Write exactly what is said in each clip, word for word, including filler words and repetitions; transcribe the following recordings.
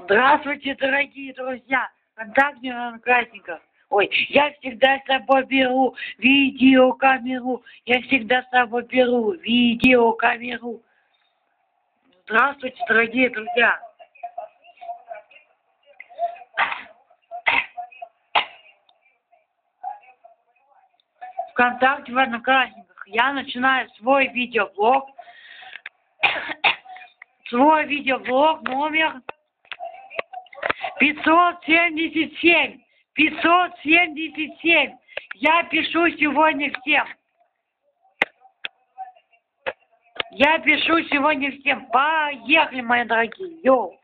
Здравствуйте, дорогие друзья! Контакт мне на Одноклассниках. Ой, я всегда с собой беру видеокамеру. Я всегда с собой беру видеокамеру. Здравствуйте, дорогие друзья! ВКонтакте, в Одноклассниках. Я начинаю свой видеоблог. Свой видеоблог номер пятьсот семьдесят семь. пятьсот семьдесят семь. Я пишу сегодня всем. Я пишу сегодня всем. Поехали, мои дорогие. Йоу.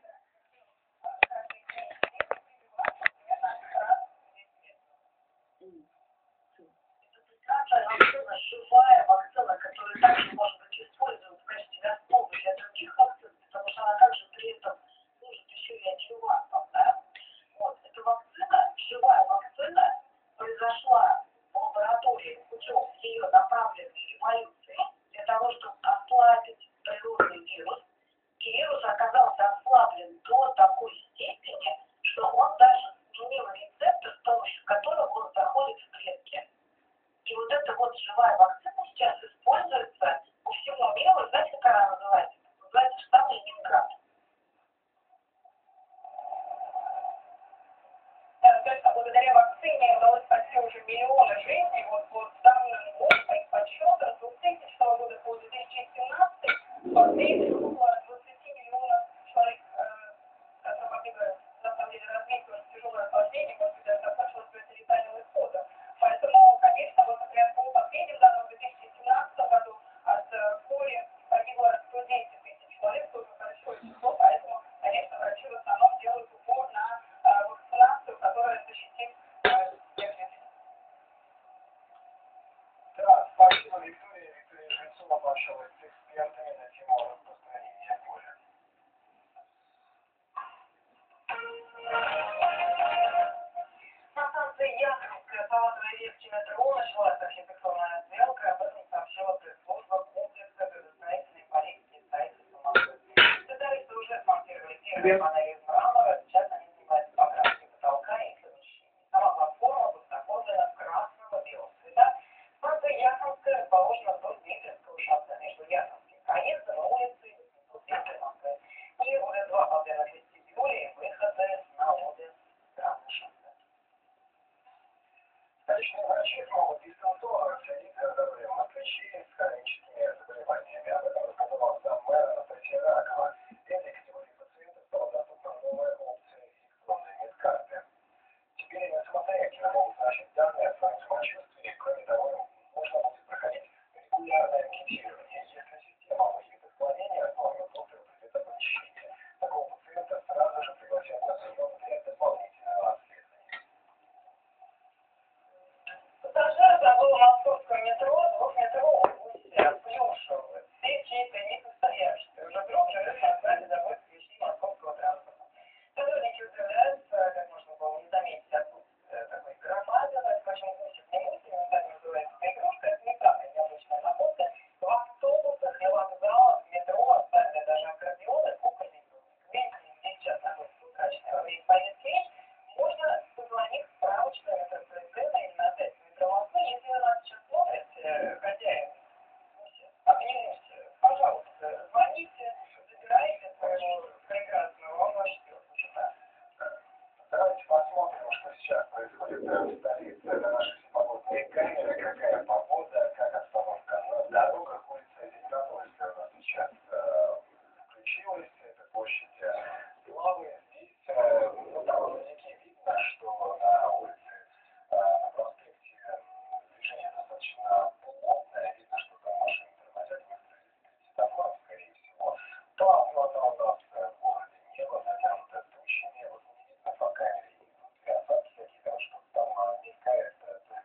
Живая вакцина, которая также может быть использована в качестве основы для других вакцин, потому что она также при этом служит еще и адъювантом, да? Вот, эта вакцина, живая вакцина, произошла в лаборатории путем ее направленной эволюции для того, чтобы ослабить природный вирус. И вирус оказался ослаблен до такой степени, что он даже сменил рецептор, с помощью которого он заходит в клетки. И вот эта вот живая вакцина сейчас используется по всему миру. Знаете, как она называется? Называется штамм Ленинград. Соответственно, благодаря вакцине удалось спасти уже миллионы жизней. Вот по данным моих подсчетов, с двухтысячного года по две тысячи семнадцатый спасли около двадцати миллионов человек, которые могли бы, на самом деле, развить тоже тяжелое осложнение, может быть, закончилось бы это летальным исходом. Поэтому, конечно, вот, например, по последним данным в две тысячи семнадцатом году от кори погибло сто десять тысяч человек, тоже большое число, поэтому, конечно, врачи в основном делают упор на э, вакцинацию, которая защитит э, всех жителей. Да, спасибо, Виктория. Виктория Жильцова пообщалась с экспертами на тему распространения боли. На станции Яховская палатовая ветки метро началась архитектурная отделка, об этом сообщила пресс-служба комплекса градостроительной полиции строительства Москвы. Специалисты уже смонтировали первые панели из мрамора, сейчас они занимаются покраской потолка и помещений. Сама платформа будет оформлена красного белого цвета. Станция Яховская расположена вдоль Дмитриевского шоссе между Яховским проездом и улицей в центре Москвы. И уже два подземных вестибюля и выходы на обе стороны шоссе. Столичные врачи смогут дистанционно следить за здоровьем москвичей с хроническими заболеваниями. Об этом рассказала заммэра Анастасия Ракова. Для категории пациентов стала доступна новая опция электронной медкарты. Теперь они самостоятельно могут вносить данные о своем самочувствии. Кроме того, можно будет проходить регулярное анкетирование. Если система выявит отклонение, то доктор придет оповещение. Такого пациента сразу же пригласят на прием для дополнительного обследования. Пассажир забыл в московском метро двухметрового гуся плюшевого. Все чьи-то несостоявшиеся. Уже друг живет на стадии заботы вещей московского транспорта. Сотрудники удивляются, как можно было не заметить отсутствие такой громадины. Почему гусик не гусик, не так называется игрушка, это не самая необычная находка. В автобусах и вокзалах, в метро оставили даже аккордеоны, кукольные домики. Где сейчас находится утраченная во время поездки, можно позвонить в справочную метрополитена или на сайт метромосквы, если вы нас сейчас смотрите, хозяин, обнимите, пожалуйста, звоните, забирайте своего прекрасного, он вас ждет. Давайте посмотрим, что сейчас происходит в столице. На нашей всепогодной камере, какая погода, как обстановка на дорогах. Улица Зеленодольская у нас сейчас э, включилась. Это площадь Славы. Здесь э, ну, довольно-таки видно, что на улице, э, на проспекте движение достаточно плотное. Видно, что там машины тормозят быстро из светофоров, скорее всего. Пасмурно у нас в городе, небо затянуто тучами. Вот не видно по камере и внутри осадки какие-то, что там мелькает.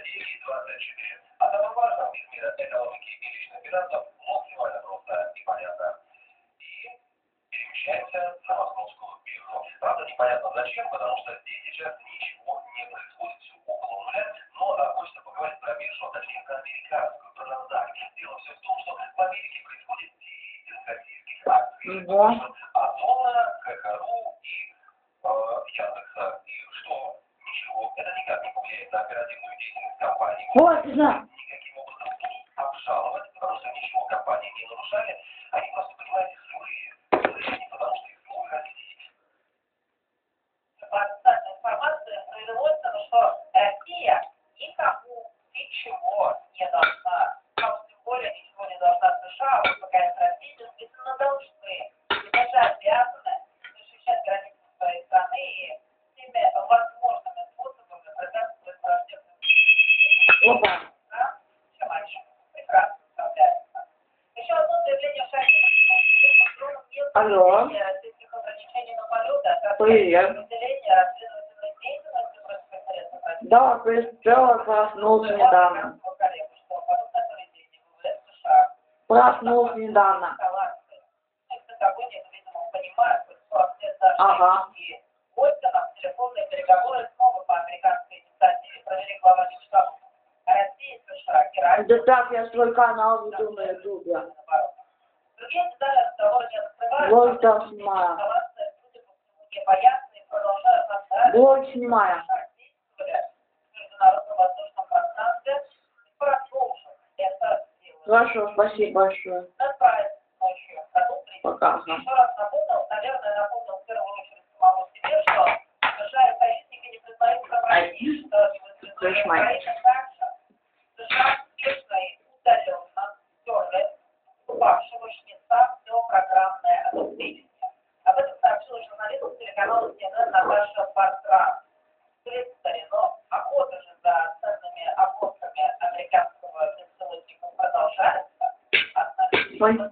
девять двадцать четыре. А самым важным из мира экономики и личных финансов максимально просто и понятно. И перемещаемся на московскую биржу. Правда, непонятно зачем, потому что здесь сейчас ничего не происходит, все около нуля, но а, хочется поговорить про биржу, а точнее про американскую, про NASDAQ. Дело все в том, что в Америке происходит деятельность российских акций. Да. Озона, КХРУ и э, Яндекса. И что? Ничего. Это никак не повлияет на оперативную деятельность компании. Вот, да. Никаким образом обжаловать, потому что ничего компании не нарушали. Они просто, понимаете, злые. Злые не потому, что их злой хотите. Официальная информация производится, что Россия никому ничего не должна. А тем более ничего не должна США, вот пока Россия действительно должны. И даже обязаны защищать границы своей страны и всеми возможными способами препятствовать враждебным Опа. да? Чем раньше. Прекрасно справляется. Еще одно заявление Шайбина. Алло. Российских ограничений на полеты, а Привет. разделение расследовательной деятельности против интересов России. Да, пришел, проснулся недавно. Проснулся недавно. Ага. Телефонные переговоры снова по американской инициативе провели глава Штатов. Россия и США. Да так, я свой канал веду на ютубе. Другие детали разговора не раскрывают. Блог там снимаю. Непонятные продолжают настраивать. Блог снимаю. Хорошо, спасибо большое. Пока. Ага. Еще раз напомнил, наверное, напомнил в первую очередь самому себе, что США и союзники не признают Россию, что Украина также США успешно и удаленно стерли упавшего швеца все программное обеспечение. Об этом сообщила журналист телеканала си эн эн Наташа Бартран. Твиттере, но охота же за ценными обмотками американского беспилотника продолжается. Однако,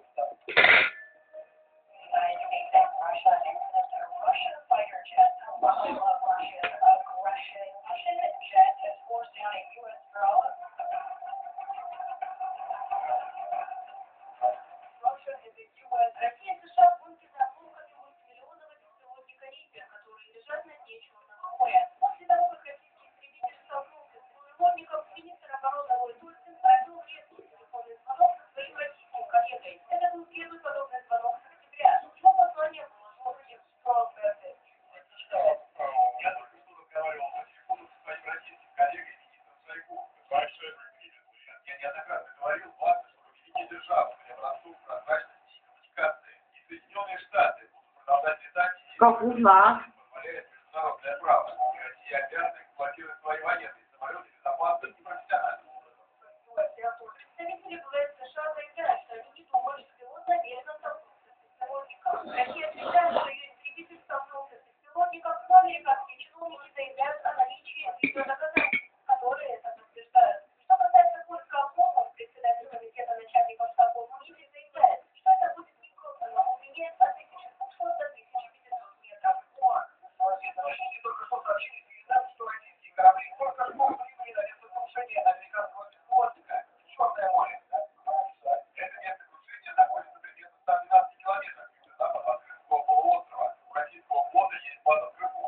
Россия и США вынуждены обнаружить миллионного беспилотника Риппер, которые лежат на дне Черного моря. После того, как российский истребитель столкнулся с беспилотником, министр обороны Ллойд Остин провел редкий телефонный звонок со своим российским коллегой. Это был первый подобный звонок с октября. Его послание было сложным в процессе. Я только что разговаривал по телефону со своим российским коллегой, министром Шойгу. Я неоднократно говорил, важно, чтобы великие державы были образцом прозрачности и коммуникации. И Соединенные Штаты будут продолжать летать и Как узнать? позволяет международное право. И Россия обязана эксплуатировать свои военные самолеты безопасно и профессионально. Представители ВВС США заявляют, что они не думали, что пилот намеренно столкнулся с беспилотником. Россия отвечает, что ее истребитель столкнулся с беспилотником, но американские чиновники заявляют о наличии видеодоказательств, которые это подтверждают. Что касается Польска Обломов, председатель комитета начальников штабов МИДи заявляет, что это будет не просто на глубине от тысячи двухсот до тысячи пятисот метров. Российские только что сообщили телеграмм, что российские корабли только что выявили на место крушения американского беспилотника Черное море. Это место крушения находится примерно в ста двенадцати километрах к юго-западу от Крымского полуострова. У российского флота есть база в Крыму.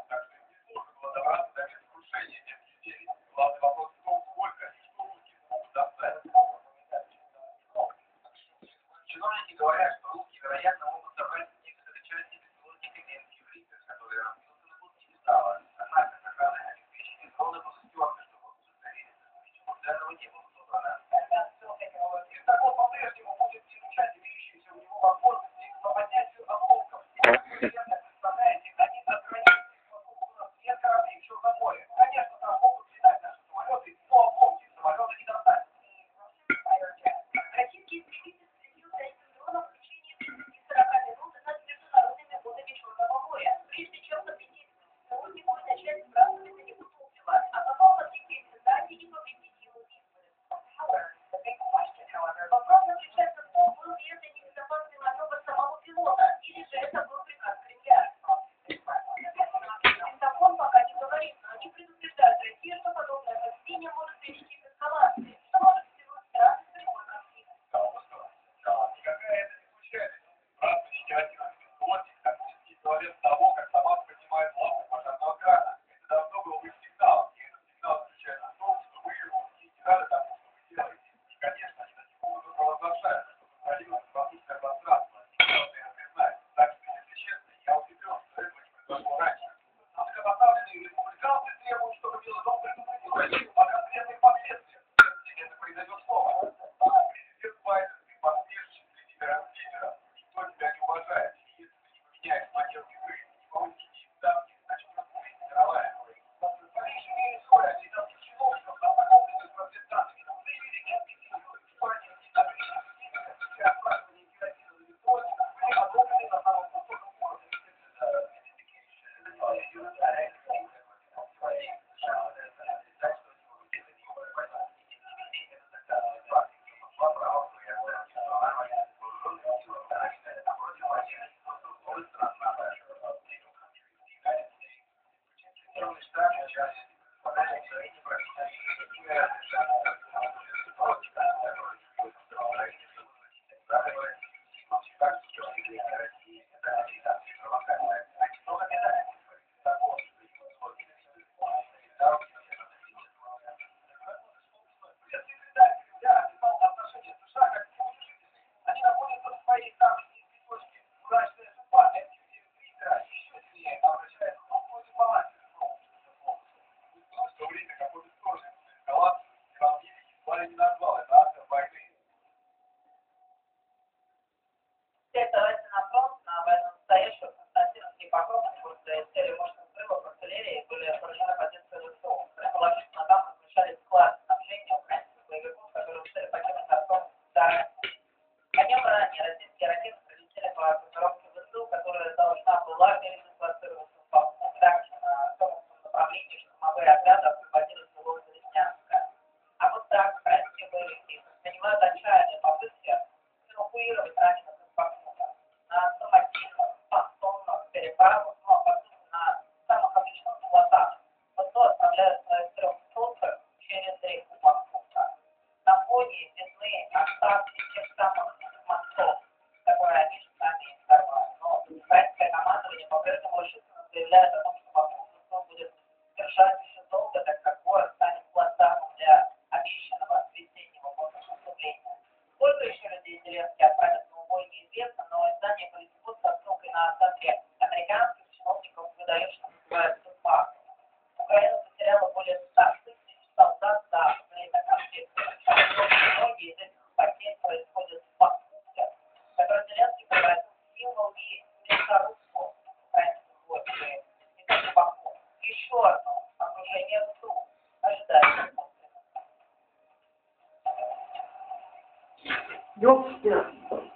Ёпта.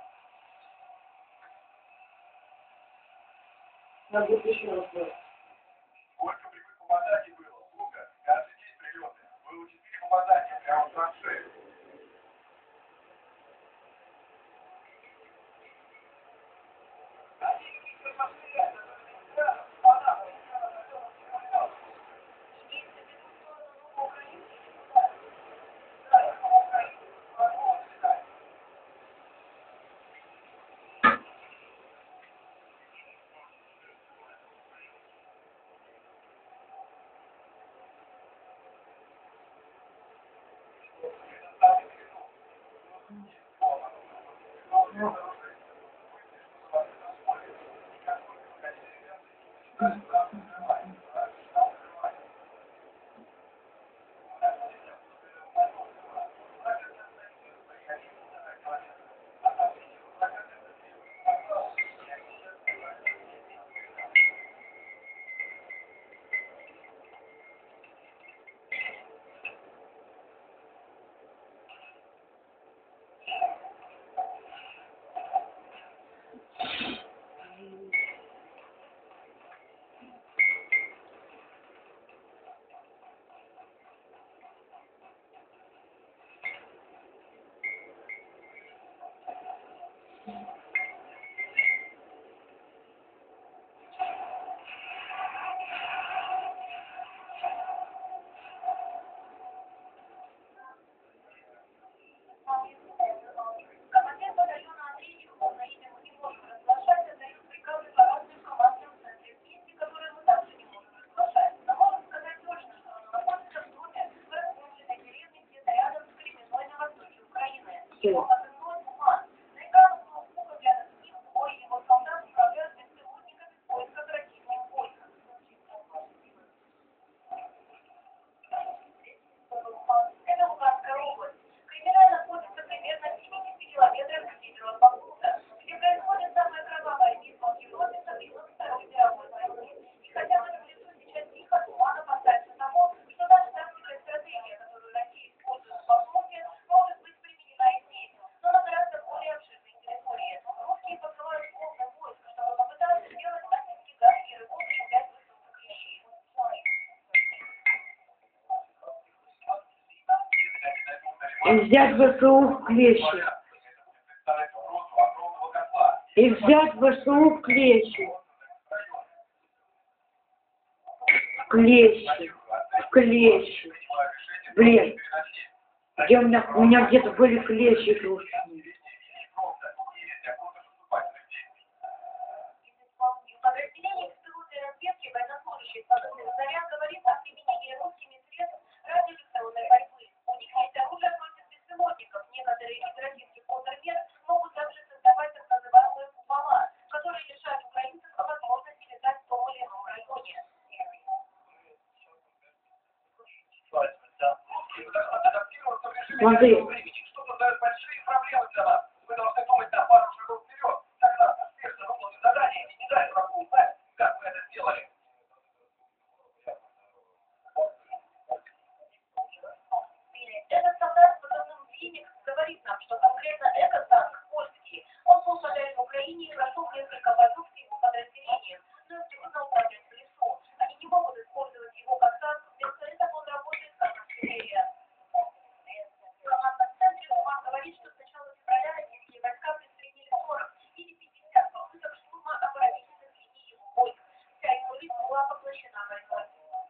Надо еще раз делать. Сколько прямых попаданий было, сука? Каждый день прилеты. Было четыре попадания, прямо в траншею. Все. И взять ВСУ в клещи. И взять ВСУ в клещи. В клещи. В клещи. Блин. Где у меня, у меня где-то были клещи тут. Подразделение беспилотной разведки военнослужащих «Заряд» говорит о применении русскими средств радиоэлектронной борьбы. У них есть оружие против беспилотников. Некоторые из российских контрмер могут также создавать так называемые купола, которые лишают украинцев возможности летать в том или ином районе. Смотри. Что дает большие проблемы для нас. Вы должны думать на пару шагов вперед. Тогда успешно выполнить задание и не дать врагу узнать, как вы это сделали. Этот солдат с позывным «Феникс» говорит нам, что конкретно этот танк польский. Он был солдат в Украине и прошел несколько боев с его подразделением, но их трудно управлять в лесу. Они не могут использовать его как танк, вместо этого он работает как артиллерия. В командном центре Уман говорит, что с начала февраля российские войска предприняли сорок или пятьдесят попыток штурма оборонительных линий его войск. Вся его жизнь была поглощена войной.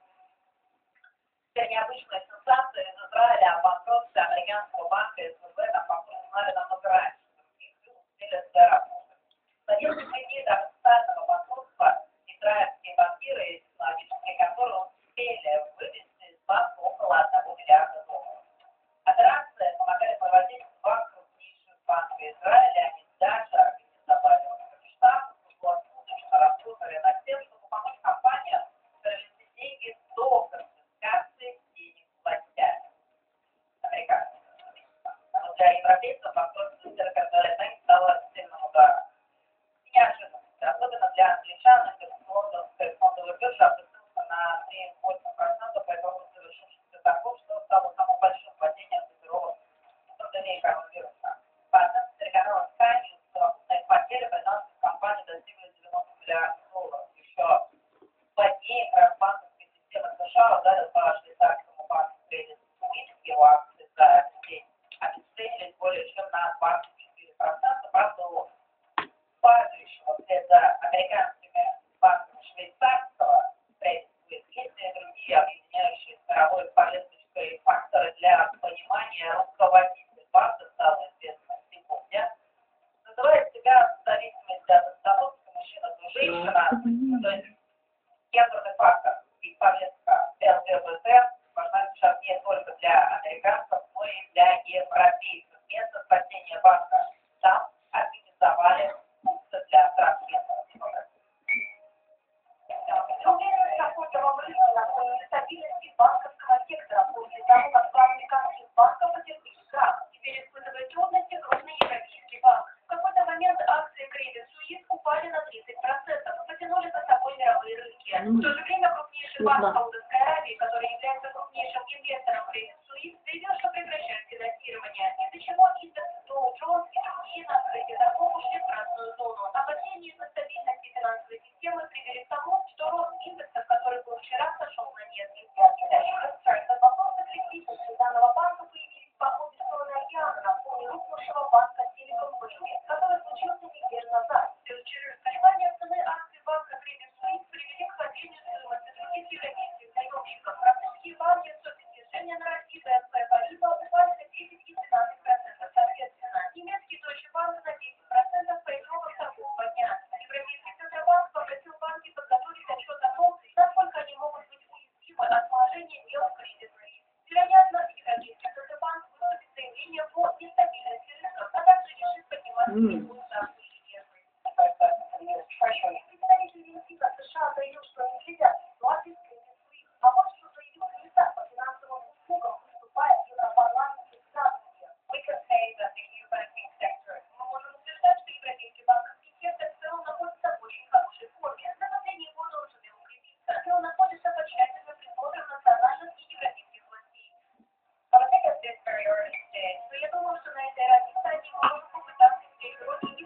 Вся необычная сенсация из Израиля о банкротстве американского банка СВБ нам, похоже, знали намного раньше. Других люди успели отгораться. За несколько дней до официального банкротства израильские банкиры и технологические конторы успели вывести из банка около одного миллиарда долларов. Операция помогали проводить два крупнейших банка Израиля, они даже организовали штаб, круглосуточно работали над тем, чтобы помочь компаниям перевести деньги до конфискации денег властями. Американцев. Но для европейцев банкротство Северокордовой стало сильным ударом. Неожиданность, особенно для англичан, где лондонская фондовая биржа опустился на три целых восемь процента по итогу завершившихся торгов, что стало самым большим падением котировок в пандемии коронавируса. По оценке телеканала Sky News, совокупные потери британских компаний достигли девяноста миллиардов долларов. Еще падение кросс-банковской системы США ударил по швейцарскому банку Credit Suisse, его акции за день обесценились более чем на двадцать четыре процента, правда, у падающего вслед за американскими банками швейцарского Credit Suisse есть и другие объединяющие мировой повесточкой факторы для понимания. Руководитель банка стал известным сегодня. Называет себя в зависимости от обстановки мужчина, то женщина, то есть гендерный фактор и повестка ЛГБТ важна сейчас не только для американцев, но и для европейцев. Место спасения банка там организовали пункты для трансгендеров. Уверенность находила мысли на нестабильности банковского сектора после того, как два американских банка потерпели крах. Теперь испытывает трудности крупный европейский банк. В какой-то момент акции Credit Suisse упали на тридцать процентов и потянули за собой мировые рынки. В то же время крупнейший банк Саудовской Аравии, который является крупнейшим инвестором Credit Suisse, заявил, что прекращает финансирование, из-за чего индекс Dow Jones и другие на открытие торгов ушли в красную зону. Опасения из-за стабильности финансовой системы привели к тому, что рост индекса, который был вчера, сошел на нет. Вопросы критичности данного банка появились по обе стороны океана на фоне рухнувшего банка Silicon Valley, который случился неделю назад. Колебания цены акций банка Credit Suisse привели к падению стоимости других европейских заемщиков. Французские банки с движения нарастили бэ эф пэ Париба упали на десять и двенадцать процентов соответственно. Немецкий Deutsche Bank на десять процентов по итогам торгового дня. Европейский Центробанк попросил банки подготовить отчет о том, насколько они могут быть уязвимы от положения дел в Credit Suisse. Вероятно, Европейский Центробанк выступит заявление по нестабильности рынков, а также решит поднимать ключевую ставку ежедневно. Представитель Минфина США заявил, что они следят за ситуацией в Credit Suisse, а вот что заявил комиссар по финансовым услугам, выступая в Европарламенте в Страсбурге. Мы можем утверждать, что европейский банковский сектор в целом находится в очень хорошей форме. За последние годы он сумел укрепиться, и он находится под тщательным присмотром национальных и европейских властей. Но я думаю, что на этой ранней стадии мы можем попытаться извлечь уроки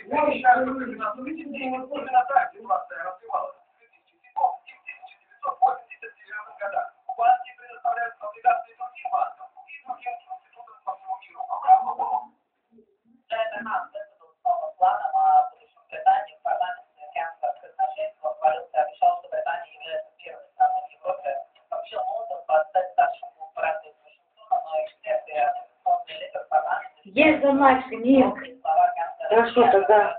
Я считаю, что финансовый деньги именно так ситуация развивалась в тысяча девятьсот восемьдесят девятом годах. Банки предоставляют облигации другим банкам и другим институтам по всему миру. Джейми Хан выступил с новым планом о будущем Британии в парламенте океанских отношений. Он валюты обещал, что Британия является первой страной в Европе. Сообщил Лондон под стать старшим корпорацией Вашингтона, но эксперты и оппозиционный лидер парламента Есть заначка, нет. Хорошо, тогда.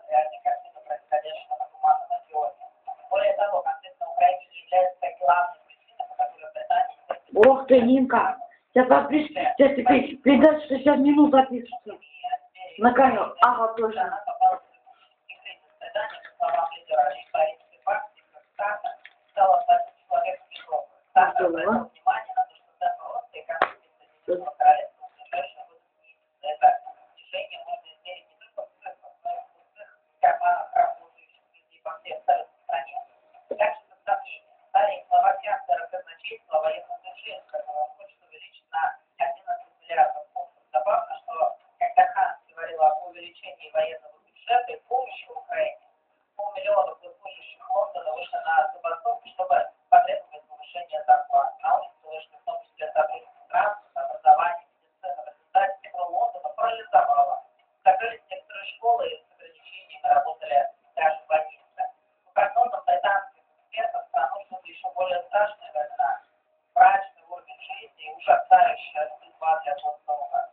Более того, конфликт на Украине не является главной причиной, по которой Британия Ох ты, Нимка. Сейчас запишешь, сейчас ты передашь, что сейчас минут запишется. На камеру. Ага, точно. она попала в кризис Британии, по словам лидера лейбористской партии, Стаса, стала стать человеком Европы. Стас обратил внимание на то, что темп роста и конфликт Соединенного Королевства в ближайшие годы снизится. Это решение можно измерить не только в цифрах, но и в пустых карманах работающих людей по всей абсолютно стране. Также со сомнением. Далее глава Кянтера казначейства военных бюджет, которого он хочет увеличить на одиннадцать миллиардов фунтов. Забавно, что когда Хан говорил об увеличении военного бюджета и помощи Украине, полмиллиона госслужащих Лондона вышли на забастовку, чтобы потребовать повышения зарплат. На улице вышли в том числе сотрудники транспорта, образования, медицины. В результате тепло Лондона парализовало. Закрылись некоторые школы и с ограничениями работали даже больницы. По прогнозам британских экспертов, страну ждут еще более страшные времена. Мрачный уровень жизни и ужасающая судьба для Лондона.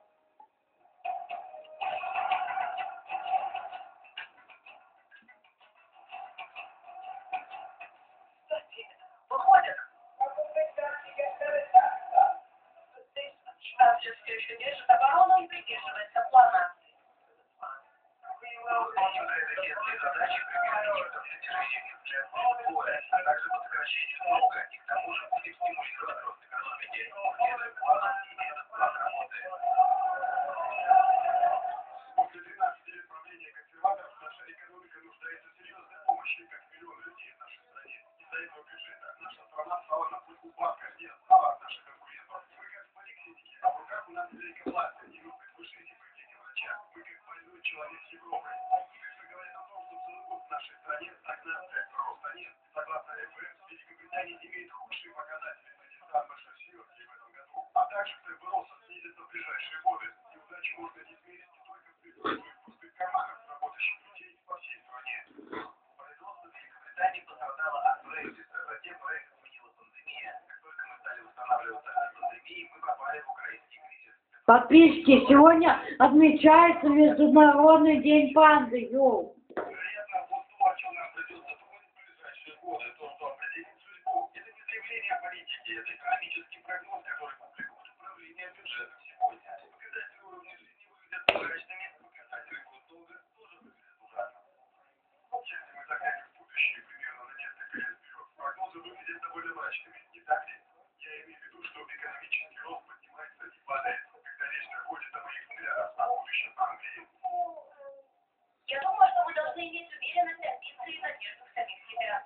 Выходит. Швеция все еще держит оборону и придерживается плана. Приоритетные задачи приоритетов достижения бюджетного боя, а также по сокращению долга, и к тому же будет стимулировать рост экономики. Этот план и этот план работает. После тринадцати лет правления консерваторов наша экономика нуждается в серьезной помощи, как миллион людей в нашей стране. Из-за этого бюджета наша страна стала на путь упадка и отстала от наших конкурентов. Мы как в поликлинике, а в руках у нас великая власть, не нужно повышение поведения врача. Мы как больной человек с Европой. Говорит о том, что целый год в нашей стране стагнация, роста нет. Согласно эф эм, Великобритания имеет худшие показатели среди стран большой семерки в этом году. А также темпы роста снизится в ближайшие годы. Неудачи можно измерить не только в цифрах, но и в пустых карманах работающих людей по всей стране. Производство Великобритании пострадало от Брексита, затем проект сменила пандемия. Как только мы стали восстанавливаться от пандемии, мы попали в украинский кризис. Подписчики, сегодня отмечается Международный день панды, йоу. Вероятно, вот то, о чем нам придется думать в ближайшие годы, то, что определит судьбу. Это не заявление о политике, это экономический прогноз, который публикует управление бюджетом сегодня. Показатели уровня жизни выглядят мрачными, показатели госдолга тоже выглядят ужасно. Если мы заглянем в будущее примерно на несколько лет вперед, прогнозы выглядят довольно мрачными, не так ли? Я имею в виду, что экономический рост поднимается и падает, когда речь заходит о моих взглядах на будущем Англии. Я думаю, что мы должны иметь уверенность, амбиции и надежду в самих себя.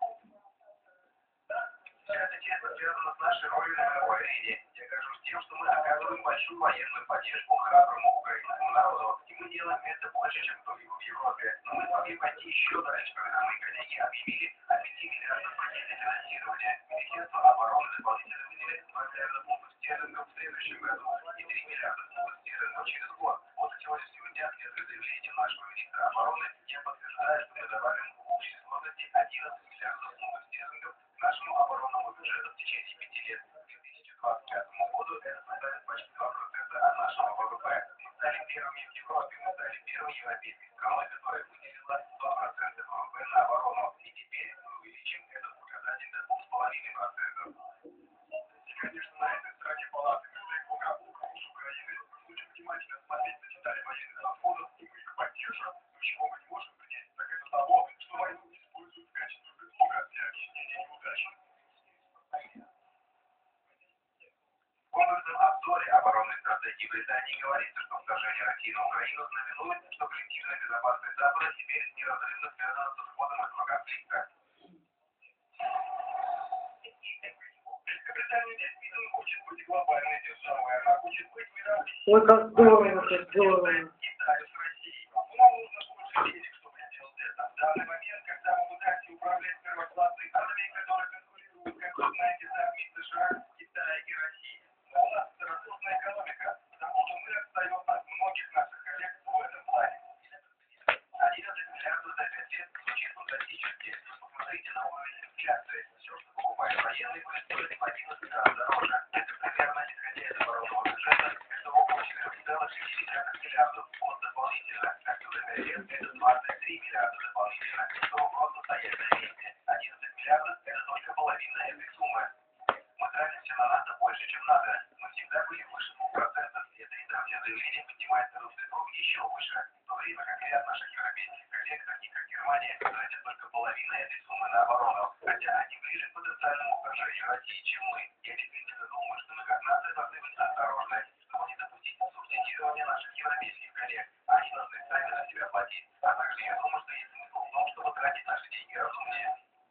Вся эта тема связана с нашей ролью на мировой арене. Я горжусь тем, что мы оказываем большую военную поддержку храброму украинскому народу. И мы делаем это больше, чем кто-либо в Европе. Но мы смогли пойти еще дальше, когда мои коллеги объявили о пяти миллиардах пакете финансирования. Министерство обороны дополнительно выделяет два миллиарда фунтов стерлингов в следующем году и три миллиарда фунтов стерлингов через год. После сегодняшнего дня следует заявление нашего министра обороны. Я подтверждаю, что мы добавим в общей сложности одиннадцать миллиардов фунтов стерлингов к нашему оборонному бюджету в течение пяти лет. К две тысячи двадцать пятому году это составит почти два процента от нашего вэ вэ пэ. Мы стали первыми в Европе, мы стали первой европейской страной, которая выделила два процента вэ вэ пэ на оборону. И теперь мы увеличим этот показатель до двух с половиной процентов. И, конечно, на этой стороне палаты мы стоим бок о бок с Украиной. Мы будем внимательно смотреть на детали военных расходов, и мы их поддержим. Но чего мы не можем принять, так это того, что войну используют в качестве предлога для объяснения неудачи. В комплексном обзоре оборонной стратегии Британии говорится, что вторжение России на Украину знаменует, что коллективная безопасность Запада теперь неразрывно связана с исходом этого конфликта. Великобритания действительно хочет быть глобальной державой, она хочет быть мировой. Ой, как здорово, как здорово. Китаю с Россией. Но нам нужно больше денег, чтобы целых шесть десятых миллиардов. Вот дополнительно, как говорят, это двадцать три миллиарда дополнительно. То вопрос стоит на месте. одиннадцать миллиардов – это только половина этой суммы. Мы тратимся на НАТО больше, чем надо. Мы всегда были выше двух процентов. И это недавнее заявление поднимает цену цифру еще выше. В то время как ряд наших европейских коллег, таких как Германия, тратят только половину этой суммы на оборону. Хотя они ближе к потенциальному поражению России, чем мы. Я действительно думаю, что мы как нация должны быть осторожны, чтобы не допустить субсидирования наших европейских коллег. Они должны сами на себя платить. А также я думаю, что есть смысл в том, чтобы тратить наши деньги разумнее.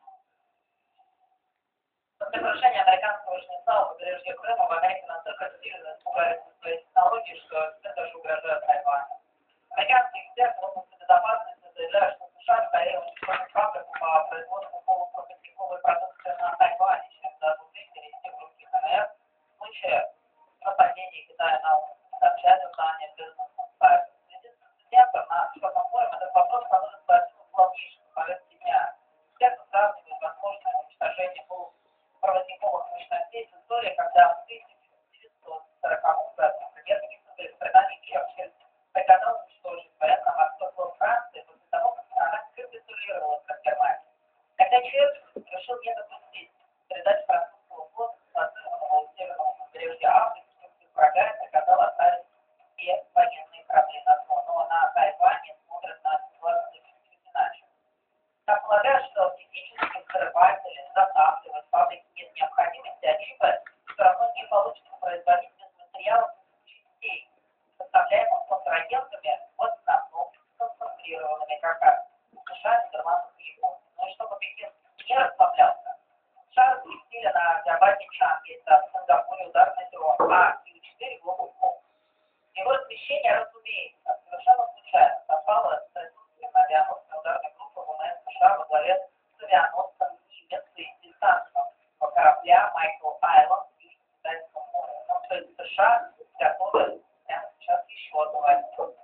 После крушения американского жнеца у побережья Крыма в Америке настолько сильно испугались своей технологии, что это даже угрожает Тайваню. Американские эксперты в области безопасности заявляют, что США скорее уничтожат фабрику по производству полупроводниковой продукции на Тайване, чем дадут их перейти в руки КНР в случае нападения Китая на ООН, сообщает издание Business Insider. В связи с инцидентом на Шкотном форуме этот вопрос становится одним из главнейших в повестке дня. Эксперты сравнивают возможное уничтожение полупроводниковых мощностей с историей, когда в тысяча девятьсот сороковом году премьер-министр Великобритании Черчилль приказал уничтожить военно-морской флот Франции после того, как страна капитулировала от Германии. Тогда Черчилль решил не допустить передачи французского флота, стационированного у северного побережья Африки, чтобы врага и приказал оставить все военные корабли на дно. Но на Тайване смотрят на ситуацию чуть-чуть иначе. Я полагаю, что физически взрывать или затапливать фабрики нет необходимости, они же все равно не получится производить без материалов частей, составляемых контрагентами, в основном концентрированными как раз в США, Нидерландах и Японии. Ну и чтобы Пекин не расслаблялся, США разместили на Джабате Чанге, это в Сингапуре ударный дрон А Ю четыре глубоко. Его размещение, разумеется, совершенно случайно совпало с присутствием авианосной ударной группы ВМС США во главе с авианосцем Немец и десантом по корабля Майкл Айленд в Китайском море. Ну, то есть США готовят прямо сейчас еще одну войну.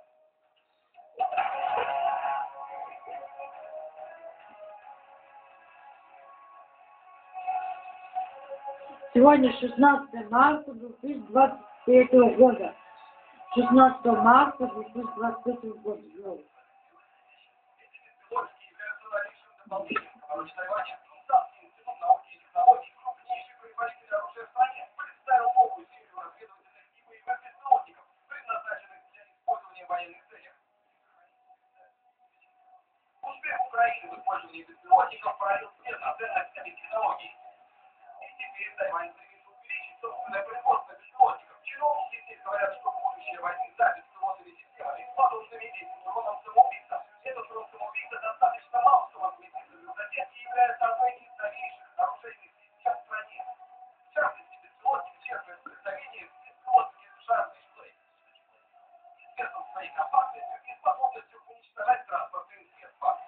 Сегодня шестнадцатое марта две тысячи двадцать третьего года. шестнадцатого марта две тысячи двадцать третьего года. Успех Украины в использовании беспилотников породил свет на ценность этой технологии. И теперь Тайвань стремится увеличить собственное производство беспилотников. Чиновники здесь говорят, что будущее войны за беспилотными системами должны иметь дроном самоубийца. Этот дрон самоубийца достаточно мал, чтобы отметиться в результате и является одной из новейших оружейных систем в стране. В частности, беспилотник черпает вдохновение в беспилотнике США дисплей. Известен своей компактностью и способностью уничтожать транспортные средства.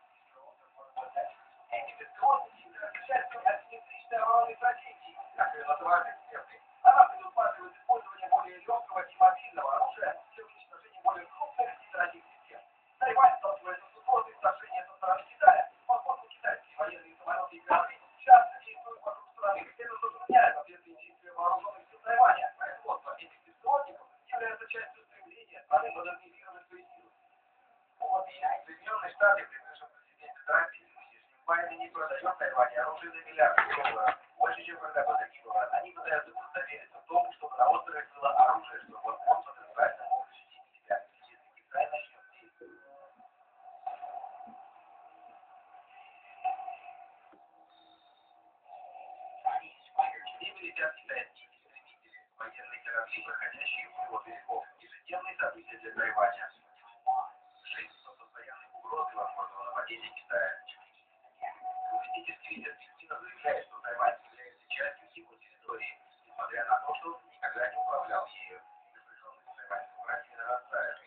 Эти беспилотники являются частью асимметричной оборонной стратегии, как ее называют эксперты. Она предусматривает использование более легкого и мобильного оружия для уничтожения более крупных и дорогих систем. Тайвань сталкивается с угрозой вторжения со стороны Китая, поскольку китайские военные самолеты и корабли часто действуют вокруг страны. Это затрудняет ответные действия вооруженных сил Тайваня. Производство этих беспилотников является частью стремления страны модернизировать свои силы. Соединенные Штаты при бывшем президенте Трампе не продает Тайване оружие за миллиарды долларов, больше, чем когда бы то ни было. Они пытаются удостовериться в том, чтобы на острове было оружие, чтобы он потенциально мог защитить себя, если Китай начнет действовать. Ими летят китайские истребители, военные корабли, проходящие вплоть берегов, ежедневные события для Тайваня. Жизнь под постоянной угрозой возможного нападения Китая. Политические перспективы заявляют, что Тайвань является частью его территории, несмотря на то, что он никогда не управлял ею. Напряженность тайваньского братья нарастает.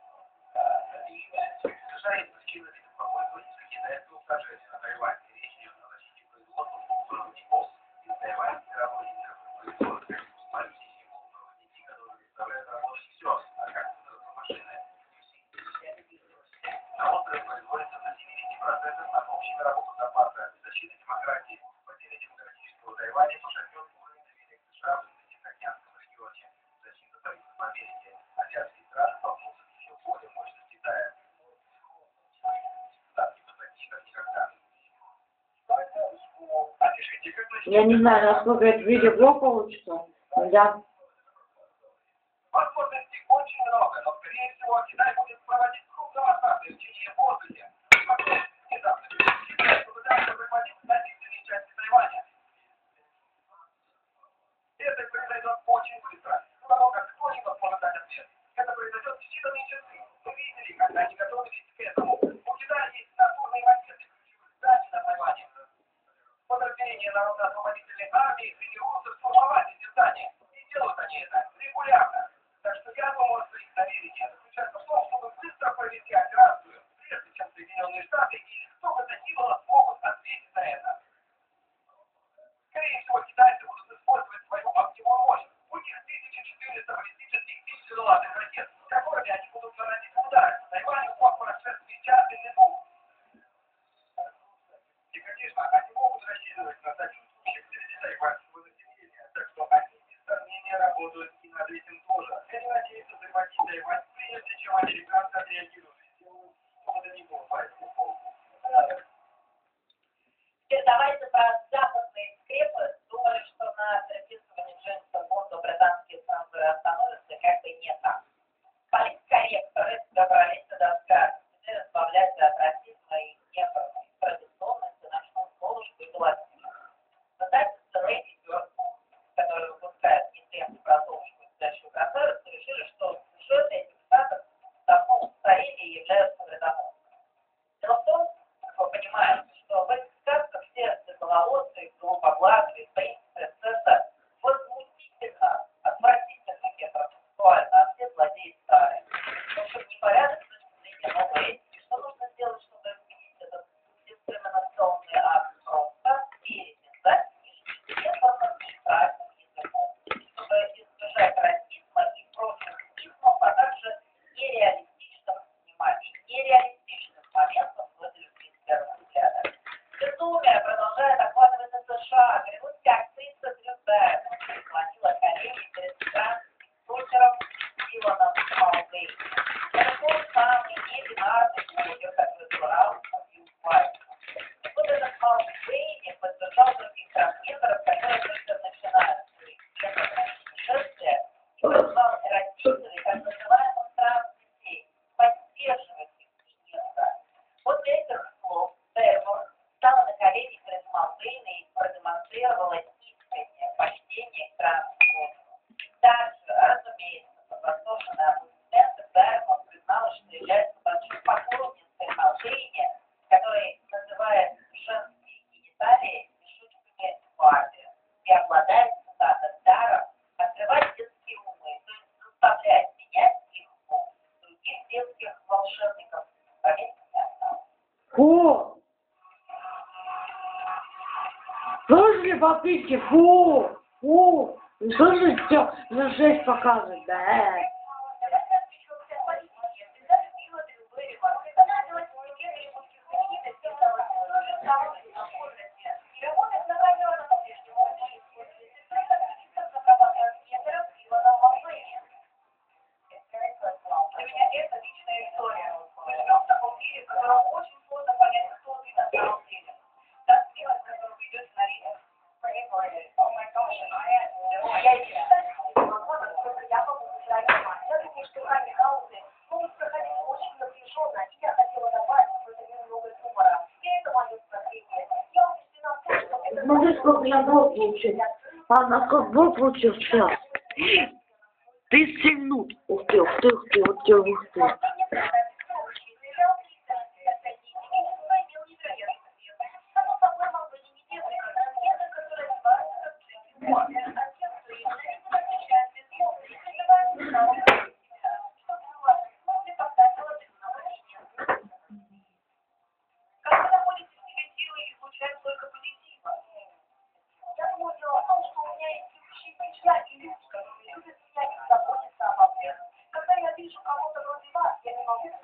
США есть причина для беспокойства из-за китайского вторжения на Тайвань. Речь идет о защите производства полупроводников. Из Тайвань работников производства маленькие полупроводники, которые представляют рабочих сёст, а компьютерные машины. На острове производится до семидесяти процентов от общей мирового запаса. Защита демократии. Потеря демократического Тайваня пошагнет уровень доверия к США в Тихоокеанском регионе. Защита Союза Америки. Я не знаю, насколько это видеоблог получится. Да. Возможностей очень много, но, скорее всего, Китай будет проводить крупномасштабные учения в воздухе. Недавно Китай попытался захватить значительные части Тайваня. Это произойдет очень быстро. Потому как кто-нибудь может дать ответ. Это произойдет в считанные часы. Мы видели, когда они готовились к этому. У Китая есть натурные макеты ключевых зданий на Тайване. Подразделения народно-освободительной армии тренируются штурмовать эти здания. И делают они это регулярно. Так что я думаю, что их намерение заключается в том, чтобы быстро провести операцию, прежде чем Соединенные Штаты или кто бы то ни было смогут ответить на это. Скорее всего, китайцы будут использовать свою огневую мощь. У них тысяча четыреста баллистических и тяжеловатых ракет, которыми они будут наносить удары по Тайваню по прошествии часа или двух. И, конечно, они могут рассчитывать на сочувствующих среди тайваньского населения, так что они без сомнения работают и над этим тоже. Они надеются захватить Тайвань, прежде чем американцы отреагируют и сделают что-то не было по этому поводу. Теперь давайте про западные скрепы. Думали, что на переписывании Джеймса Бонда британские цензоры остановятся, как бы не так. Политкорректоры добрались до доска, теперь избавляться от расизма и традиционности начнут Золушку и Белоснежку. Издательство Лэйди Бёрд, которое выпускает песни про Золушку и спящую красавицу, решили, что сюжеты этих сказок давно устарели и являются вредоносными. Дело в том, как вы понимаете, что в этих сказках все светловолосые, голубоглазые, принцесса возмутительно, отвратительно гетеросексуально, а все злодеи старые. В общем, непорядок с точки зрения новой этики. Что нужно сделать, чтобы изменить этот дискриминационный акт? Просто переписать и неправильным языком, чтобы избежать расизма и прочих измов, а также нереалистичных, внимание, нереалистичных моментов в этой любви с первого взгляда. Безумие продолжает охватывать США. Голливудская актриса Дрю Берримор преклонила колени перед странным сокером Диланом Малгейм. Это тот самый небинарный блогер, который брал убил Вайна. Вот этот Малгейм поддержал других трансгендеров, которые только начинают свои шествия, и призвал родителей, так называемых транс-детей, поддерживать их и не стать. После этих слов Берримор стала на колени перед Малгейной и продемонстрировала искреннее почтение к транспорту. Дальше, разумеется, под восторженные аплодисменты Берримор призналась, что является большой поклонницей Малгейне, который называет женские гениталии мешочками Барби и обладает, цитата, даром открывать детские умы, то есть заставлять менять их ум. Других детских волшебников, поверьте, не осталось. Фу! Слушай, попитки, фу! Фу! Ну что же все за шесть показывать, да? Для меня это личная история. Мы живем в таком мире, в котором очень сложно понять, кто ты на самом деле. Та смелость, которую вы идете на риск. Я и считаю, возможно, только я могу выбирать сама. Я думаю, что Ани Хаусы могут проходить очень напряженно, и я хотела добавить в это немного юмора. И это мое спасение. Я убеждена в том, что это... Смотри, сколько я блок получил. А насколько блок получил сейчас? Тридцать семь минут. Ух ты, ух ты, ух ты, ух ты, ух ты. Когда я вижу кого-то вроде вас, я не могу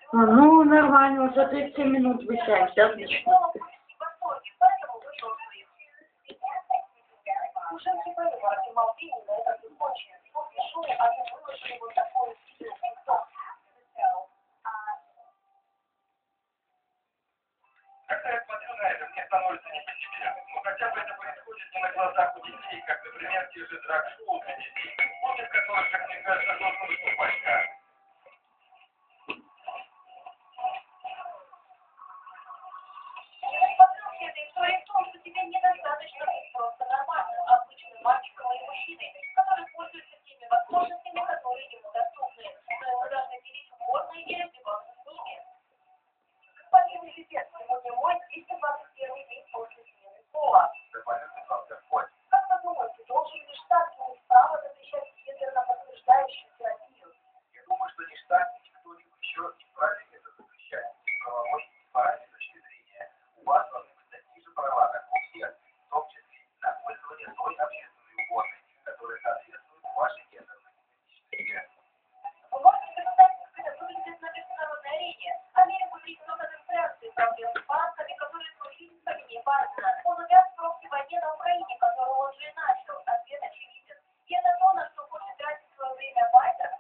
Ну, нормально, уже тридцать семь минут вещаемся, отлично. Женский поэма Артема Албини на этом не кончен. После шоу они выложили вот такое видео в ТикТок. Когда я смотрю на это, мне становится не по себе. Ну хотя бы это происходит не на глазах у детей, как, например, те же драг-шоу для детей, после которых, как мне кажется, должен выступать каждый. Я смотрю все это, история в том, что тебе недостаточно быть просто нормальным, обычным мальчиком или мужчиной, который пользуется теми возможностями, которые ему доступны. Но мы должны делить упорно и раздеваться с ними. Господин Лисец, сегодня мой двести двадцать первый день после смены пола. Как вы думаете, должен ли штат иметь право запрещать гендерно подтверждающую терапию? Я думаю, что ни штат, ни кто-либо еще не вправе это запрещать. С правовой и моральной точки зрения. У вас должны быть такие же права, как у всех, в том числе на пользование той общественной уборной, которая соответствует вашей гендерной идентичности. Вы можете представить, как это выглядит на международной арене? Америку ведь много демонстраций проблем с банками, которые случились по вине Байдена. Он увяз в пробке войне на Украине, которую он же и начал. Ответ очевиден. И это то, на что хочет тратить свое время Байден.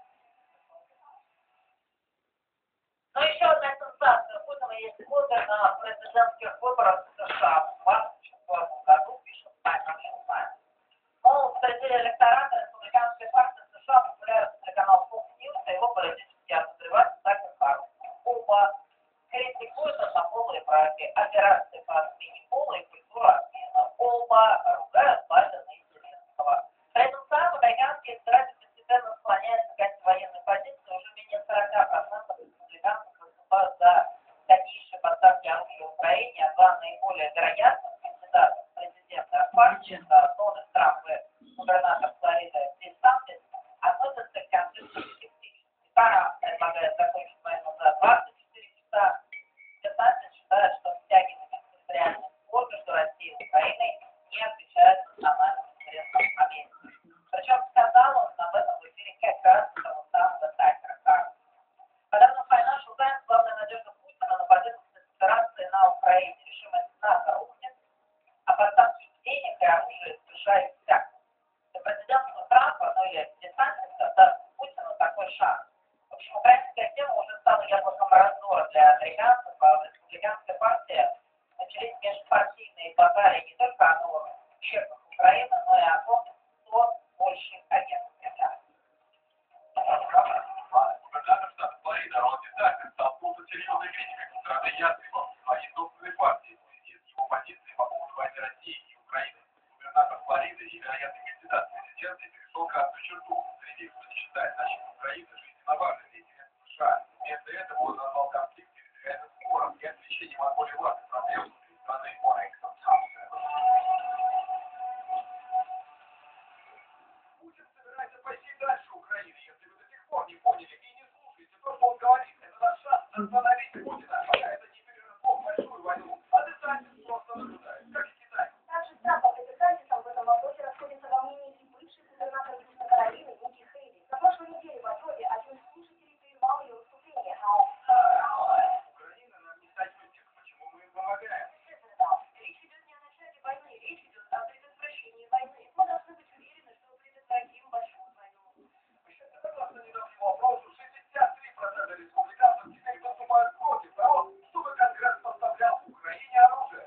Но еще одна сенсация. Путина есть годы на президентских выборах в США в двадцать четвёртом году, пишет Financial Times. Мол, среди электората республиканской партии США популярен телеканал Fox News, а его политический обозреватель Такер Карлсон. Оба критикуют однополые браки, операции по отмене пола и культуру обмена. Оба ругают Байдена и Зеленского. При этом сам американский избиратель постепенно склоняется к антивоенной позиции. Уже менее сорок процентов республиканцев выступают за дальнейшие поставки оружия Украине, а два наиболее вероятных кандидатов в президенты от партии, Дональд Трамп и губернатор Флориды Десантис, относятся к концепции скептически. Трамп предлагает закончить войну за двадцать четыре часа. Десантис считает, что втягивание в территориальный спор между Россией и Украиной не отвечает национальным интересам Америки. Причем сказал он об этом в эфире как раз того самого Такера Карлсона. По данным Financial Times, главная надежда Путина на позицию спецоперации на Украине. Решимость НАТО рухнет, а поставки денег и оружия из США иссякнут. Для президентства Трампа, ну или Десантиса, даст Путину такой шанс. В общем, украинская тема уже стала яблоком раздора для американцев, а в республиканской партии начались межпартийные базари не только о новых чеках Украины, но и о том, кто больше агентов Кремля. Губернатор штата Флорида Рон Десантис столкнулся с серьезной критикой со стороны ястребов своей собственной партии в связи с его позицией по поводу войны России и Украины. Губернатор Флориды и вероятный кандидат в президенты перешел красную черту, заявив, что не считает защиту Украины жизненно важной для интересов США. Вместо этого он назвал конфликт территориальным спором и отвлечением от более важных проблем внутри страны. Путин собирается пойти дальше Украины, если вы до сих пор не поняли и не слушаете то, что он говорит. Это наш шанс остановить Путина, пока это не переросло в большую войну. А Десантис просто наблюдает, как и Китай. Также с Трампом и Десантисом в этом вопросе расходятся во мнении и бывший губернатор Южной Каролины Ники Хейли. На прошлой неделе в Атрове один из слушателей прервал ее выступление. Украина нам не союзник, почему мы им помогаем? Речь идет не о начале войны, речь идет о предотвращении войны. Мы должны быть уверены, что предотвратим большую войну. Согласно недавнему опросу, шестьдесят три процента республиканцев теперь выступают против того, чтобы Конгресс поставлял Украине оружие.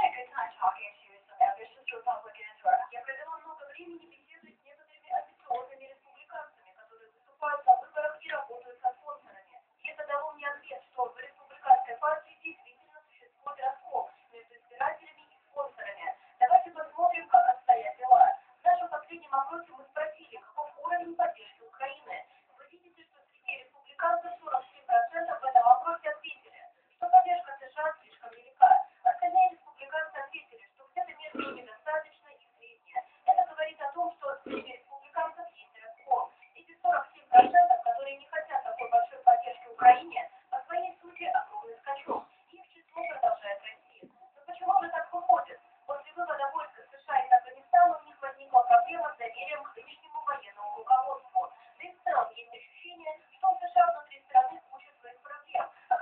Я провела много времени беседуя с некоторыми амбициозными республиканцами, которые выступают на выборах и работают со спонсорами. И это дало мне ответ, что в республиканской партии действительно существует раскол между избирателями и спонсорами. Давайте посмотрим, как обстоят дела. В нашем последнем опросе мы спросили, каков уровень поддержки Украины. Вы видите, что среди республиканцев сорок семь процентов в этом опросе ответили, что поддержка США слишком велика. Остальные республиканцы ответили, что где-то между ними достаточно и средняя. Это говорит о том, что среди республиканцев есть раскол. Эти сорок семь процентов, которые не хотят такой большой поддержки Украине, по своей сути огромный скачок. Их число продолжает расти. Но почему же так выходит? После вывода войск США из Афганистана у них возникла проблема с доверием к нынешнему военному руководству. Да и в целом есть ощущение, что у США внутри страны куча своих проблем, о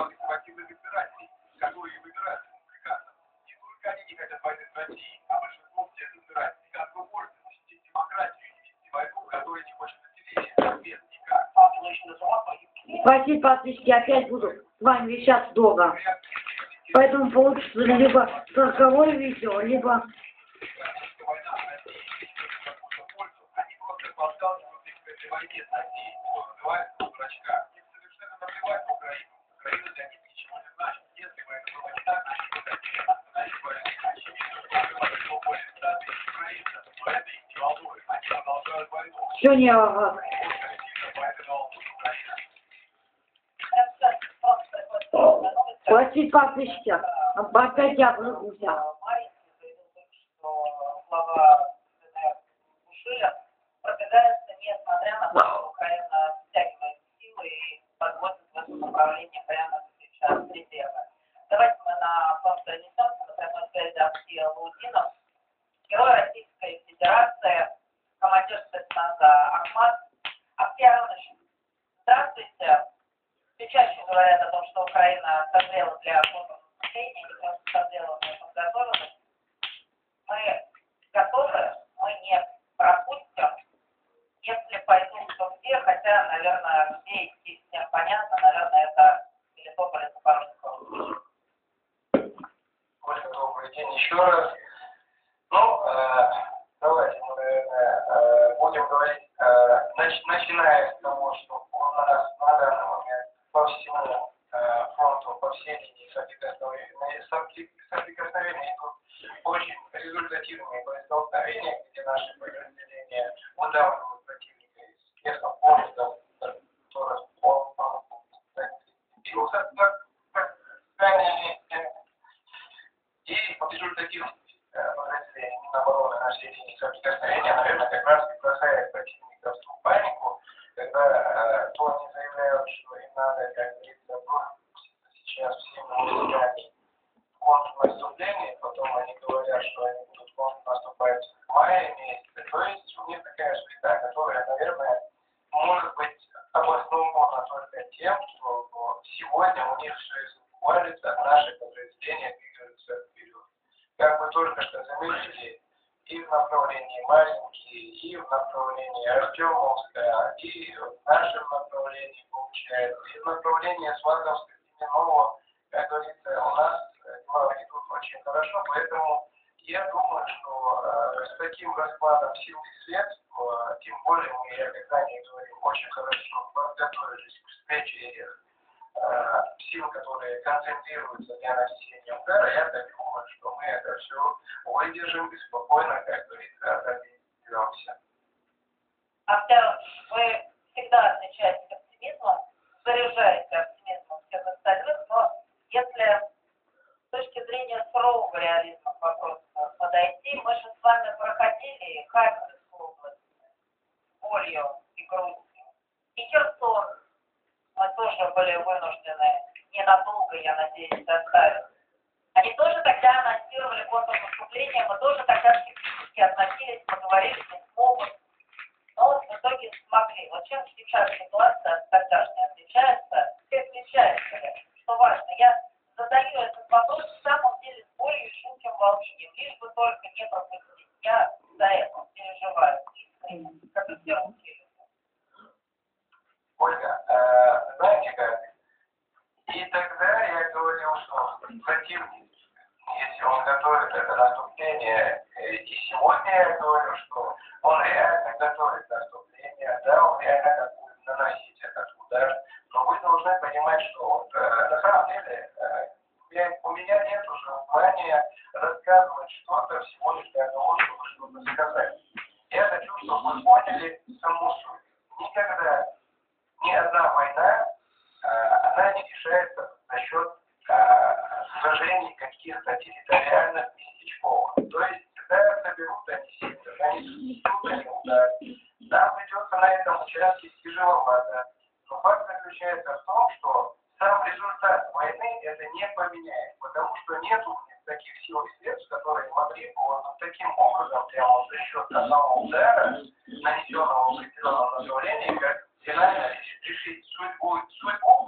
консервативных избирателей, которые выбирают республиканцев. Не только они не хотят войны с Россией, а большинство всех избирателей. Как вы можете защитить демократию и вести войну, которой не хочет население? Без никак. Спасибо, подписчики, опять буду с вами вещаться долго. Поэтому получится либо сороковое видео, либо... Они просто подталкивают их к этой войне с Россией, что называется дурачка. Им совершенно наплевать на Украину. Украина для них ничего не значит. Если бы это было не так, они бы хотели остановить войну. Очевидно, что уже большинство более ста тысяч украинцев, но это их не волнует. Они продолжают войну. Все не ага. Спасибо, подписчики. Опять я прыгнулся. Продвигается, несмотря на то, что Украина стягивает силы и подводит в этом направлении прямо сейчас резервы. Давайте мы на фронт перенесемся, на прямой связи Алексей Лаудинов, герой Российской Федерации, командир спецназа Ахмат. Алексей Аронович, здравствуйте. Все чаще говорят о том, что Украина созрела для контрнаступления, не просто созрела, но и подготовилась. Мы готовы, мы не пропустим. Если пойдут, то где, хотя, наверное, все идти всем понятно, наверное, это Мелитополь и Запорожская. Оля, добрый день еще раз. Ну, э, давайте мы, наверное, э, будем говорить, э, нач, начиная с того, что у нас на данный момент по всему э, фронту, по всей линии соприкосновения, соприкосновения идут очень результативные боестолкновения, где наши подразделения удавливают противника из лесов, поездов, который он бился, как ранее, и по результативности подразделений Минобороны на всей линии соприкосновения, наверное, как раз и бросает противников в панику, когда то они заявляют, что им надо, как говорится, сейчас всеми усилиями контрнаступление, потом они говорят, что они будут наступать в мае месяце. То есть у них такая суета, которая, наверное, может быть обоснована только тем, что сегодня у них все используется, а наши подразделения двигаются вперед. Как вы только что заметили, и в направлении Марьинки, и в направлении Артемовска, и в нашем направлении получается, и в направлении Сватовска-Семенова, как говорится, у нас дела идут очень хорошо, поэтому я думаю, что э, с таким раскладом сил и средств, э, тем более мы, я как ранее говорил, очень хорошо подготовились к встрече этих э, сил, которые концентрируются для нанесения удара, я так думаю, что мы это все выдержим и спокойно, как говорится, отойдемся. Актер, вы всегда отличаетесь оптимизмом, заряжаете оптимизмом всех остальных, но если с точки зрения сурового реализма к вопросу подойти, мы же с вами проходили Харьковскую область с болью и грустью. И Херсон мы тоже были вынуждены ненадолго, я надеюсь, оставить. Они тоже тогда анонсировали контрнаступление, мы тоже тогда скептически относились, мы говорили, что смогут. Но вот в итоге смогли. Вот чем сейчас ситуация от тогдашней отличается? И отличается ли? Что важно, я задаю этот вопрос в самом деле с болью и жутким волнением, лишь бы только не пропустить. Я за это переживаю искренне, как и все русские люди. Ольга, э, знаете как? И тогда я говорил, что противник, если он готовит это наступление, и сегодня я говорю, что он реально готовит наступление, да, он реально будет наносить этот удар, но вы должны понимать, что вот, э, на самом деле э, я, у меня нет уже желания рассказывать что-то всего лишь для того, чтобы что-то сказать. Я хочу, чтобы вы поняли саму суть. Никогда ни одна война, э, она не решается за счет э, сражений каких-то территориальных местечков. То есть, когда соберут они силы, они несут они удар. Нам придется на этом участке тяжеловато. Но факт заключается в том, что сам результат войны это не поменяет, потому что нет у них таких сил и средств, которые могли бы вот таким образом, прямо за счет одного удара, нанесенного в определенном направлении, как финально решить судьбу, судьбу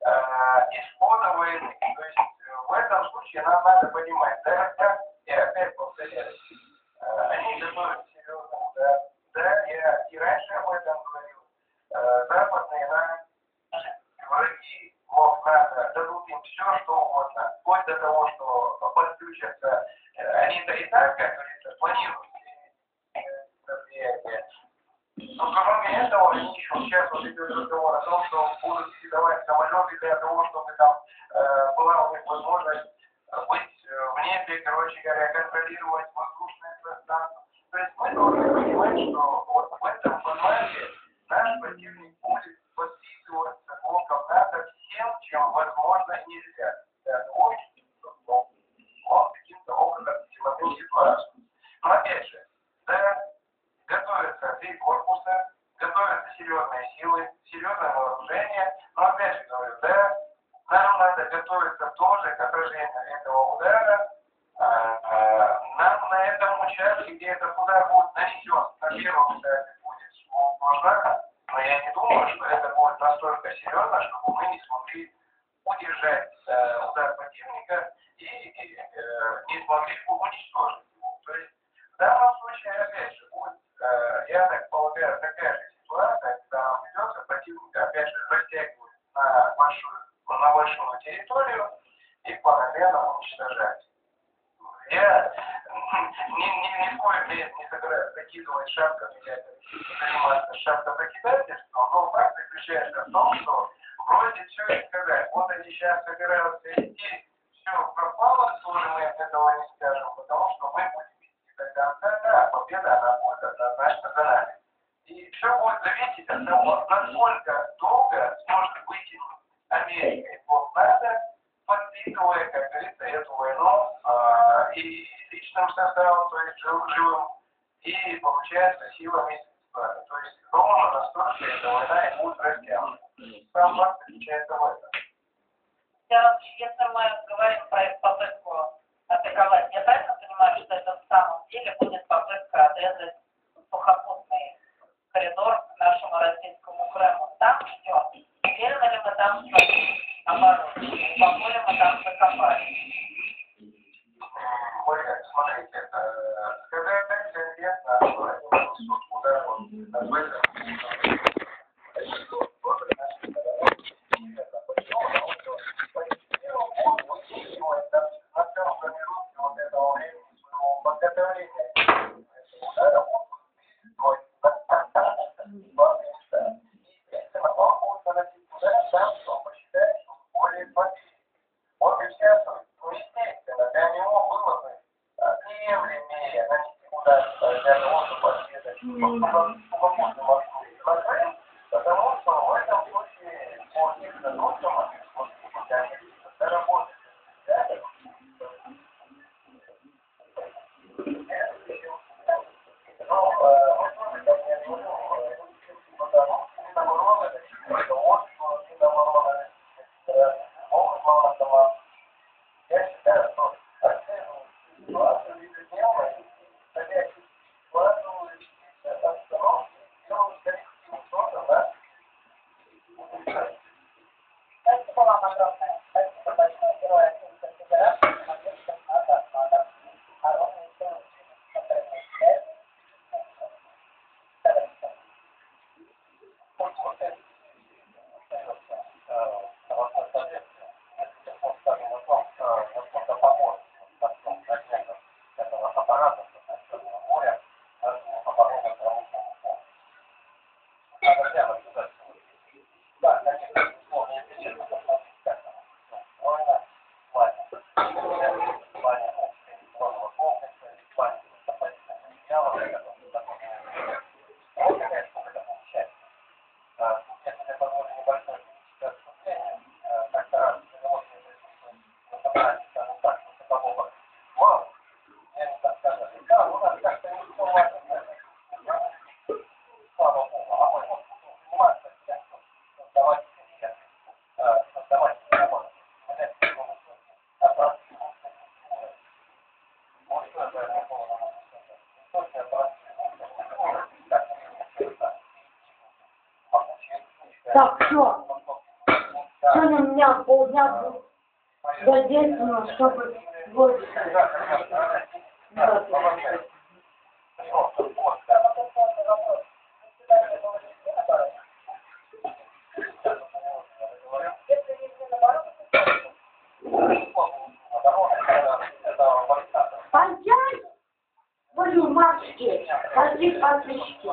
исхода войны. То есть в этом случае нам надо понимать, да, и опять повторяю, они готовят серьезно, да, да, я и раньше об этом говорил, западные наши враги, мол, надо, дадут им все, что угодно, вплоть до того, что подключатся, они-то и так, как говорится, планируют мероприятия. Но кроме этого, они еще сейчас вот идет разговор о том, что будут передавать самолеты для того, чтобы там э, была у них возможность быть в небе, короче говоря, контролировать воздушное пространство. То есть мы должны понимать, что вот в этом формате наш противник будет подписываться блоком НАТО всем, чем возможно и нельзя. Для того, чтобы он каким-то образом силовым ситуацию. Но опять же, да, готовятся три корпуса, готовятся серьезные силы, серьезное вооружение. Но опять же говорю, да, нам надо готовиться тоже к отражению этого удара. А, а, нам на этом участке, где этот удар будет нанесен, на первом этапе будет сложно, но я не думаю, что это будет настолько серьезно, чтобы мы не смогли удержать э, удар противника и, и э, не смогли уничтожить его. То есть в данном случае, опять же, будет, э, я так полагаю, такая же ситуация, когда нам придется противника, опять же, растягивать на большую, на большую территорию и параллельно уничтожать. Я ни, ни, ни в коем мере не собираюсь закидывать шапками, заниматься шапкозакидательством, но факт заключается в том, что вроде все и сказать. Вот они сейчас собираются идти, все пропало, тоже мы этого не скажем, потому что мы будем идти до конца, да, победа, она будет однозначно за нами. И все будет зависеть от того, насколько долго сможет вытянуть Америка и блок НАТО, подпитывая, как говорится, эту войну э, и личным составом, то есть жив, живым, и, получается, силами. То есть ровно настолько эта война и будет растянута. Сам факт заключается в этом. Если мы говорим про попытку атаковать, я правильно понимаю, что это в самом деле будет попытка отрезать сухопутный коридор к нашему российскому Крыму? Там ждем. Уверены ли мы там оборудование? Глубоко ли мы там закопали? Ольга, смотрите, сказать так конкретно, что они нанесут удар в этом. Вот и все, ну, естественно, для него было бы приемлемее нанести удар для того, чтобы ответить сухопутный маршрут, потому что в этом случае по их загрузкам для работы но мы тоже, как я говорю, потому что Минобороны, руководство Минобороны, могут команд. Я считаю, что оценивать ситуацию ежедневно, исходя из ситуации, обстановки, делать коллективным трудом, да? Спасибо вам огромное. Спасибо большое, герой Российской Федерации, Модельским назад, надо. Огромное дело. Так, все. Все, Сегодня у меня полдня будет задействовано, чтобы больше. Да. Понять? Говорю, матушке, ходи подписчики.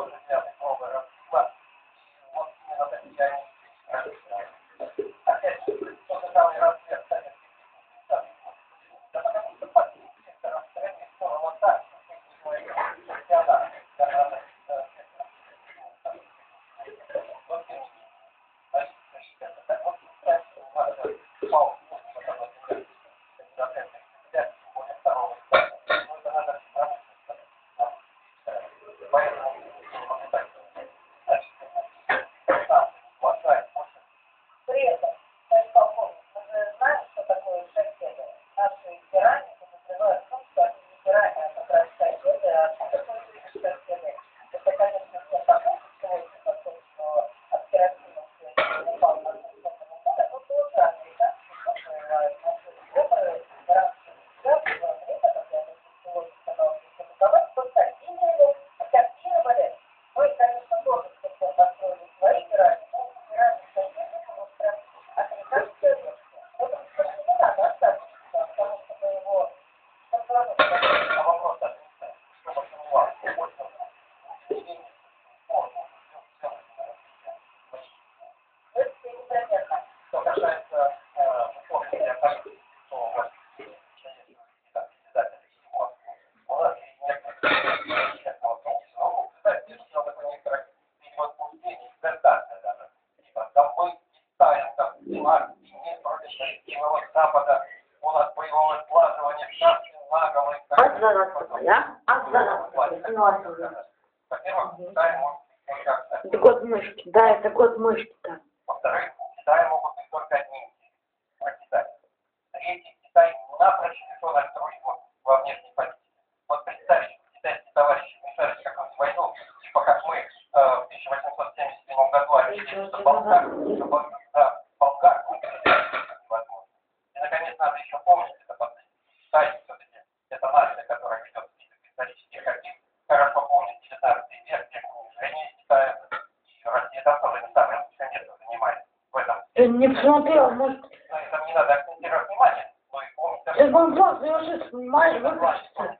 Это код мышки, да, это код мышки, да. Во-вторых, в Китае могут быть только одни про Китай. Третий, Китай напрочь лишен альтруизма во внешней политике. Вот представить, что китайские товарищи вмешались в какую-нибудь войну, типа как мы э, в тысяча восемьсот семьдесят седьмом году объявили, что болгар, что болгар, да, болгар, невозможно. И, наконец, надо еще помнить, это последний. Китай все-таки это нация, которая ведет список исторических архив, хорошо помнит девятнадцатый век, где унижение Китая, и Россия там тоже не самое лучшее место занимает в этом. Ты не посмотрел, может... Но это не надо акцентировать внимание, но и помнить... Сейчас он план завершит, понимаешь, выключится.